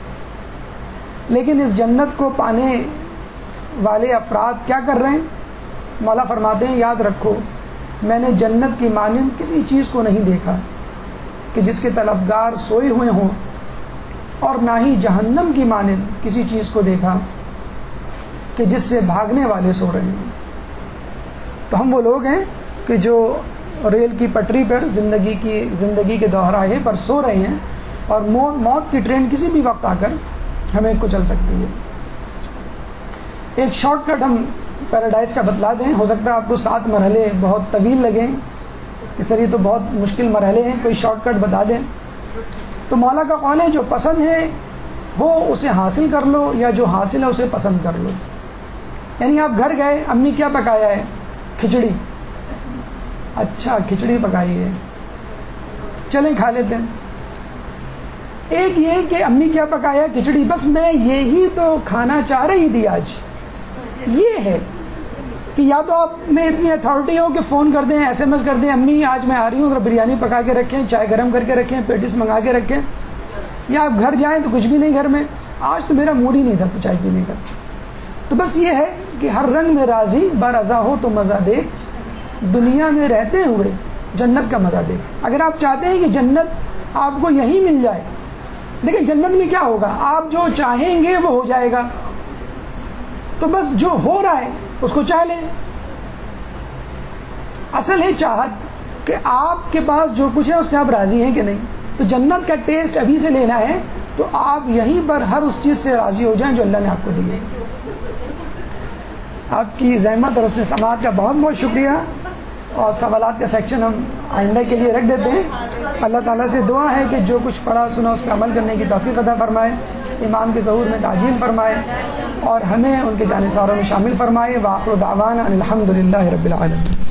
لیکن اس جنت کو پانے والے افراد کیا کر رہے ہیں؟ مولا فرماتے ہیں یاد رکھو میں نے جنت کی مانند کسی چیز کو نہیں دیکھا کہ جس کے طلبگار سوئے ہوئے ہوں، اور نہ ہی جہنم کی مانند کسی چیز کو دیکھا کہ جس سے بھاگنے والے سو رہے ہیں. تو ہم وہ لوگ ہیں کہ جو ریل کی پٹری پر زندگی کی زندگی کے دوراہے پر سو رہے ہیں اور موت کی ٹرین کسی بھی وقت آ کر ہمیں کچل سکتی ہے. ایک شارٹ کٹ ہم پیراڈائز کا بتلا دیں. ہو سکتا ہے آپ کو سات مرحلے بہت طویل لگیں کہ سر یہ تو بہت مشکل مرحلے ہیں، کوئی شارٹ کٹ بتا دیں. تو مولا کا قول ہے جو پسند ہے وہ اسے حاصل کر لو، یا جو حاصل ہے اسے پسند کر لو. یعنی آپ گھر گئے، امی کیا پکایا ہے؟ کھچڑی. اچھا کھچڑی پکائی ہے، چلیں کھا لیتے ہیں. ایک یہ کہ امی کیا پکایا ہے؟ کھچڑی. بس میں یہی تو کھانا چاہ رہی تھی آج. یہ ہے کہ یا تو آپ میں اتنی اتھارٹی ہو کہ فون کر دیں، ایس ایم ایس کر دیں، امی آج میں آ رہی ہوں ذرا بریانی پکا کے رکھیں، چائے گرم کر کے رکھیں، پیٹیس منگا کے رکھیں. یا آپ گھر جائیں تو کچھ بھی نہیں گھر میں، آج تو میرا موڈ ہی نہیں تھا چائے پینے کا. تو بس یہ ہے کہ ہر رنگ میں راضی بارضا ہو تو مزہ دیکھ، دنیا میں رہتے ہوئے جنت کا مزہ دیکھ. اگر آپ چاہتے ہیں کہ جنت آپ کو یہی مل جائے، دیکھیں جنت میں کیا ہوگا، آپ جو چاہیں گے وہ ہو جائے گا. تو بس جو ہو رہا ہے اس کو چاہ لیں. اصل ہے چاہت کہ آپ کے پاس جو کچھ ہے اس سے آپ راضی ہیں کہ نہیں. تو جنت کا ٹیسٹ ابھی سے لینا ہے تو آپ یہیں پر ہر اس چیز سے راضی ہو جائیں جو اللہ نے آپ کو دی ہے. آپ کی زحمت اور اس نے سماعت کا بہت بہت شکریہ. اور سوالات کا سیکشن ہم آئندہ کے لیے رکھ دیتے ہیں. اللہ تعالیٰ سے دعا ہے کہ جو کچھ پڑھا سنا اس پہ عمل کرنے کی توفیق عطا فرمائے، امام کے ظہور میں تعجیل فرمائے اور ہمیں ان کے جانثاروں میں شامل فرمائے. وآخر دعوانا ان الحمد للہ رب العالمین.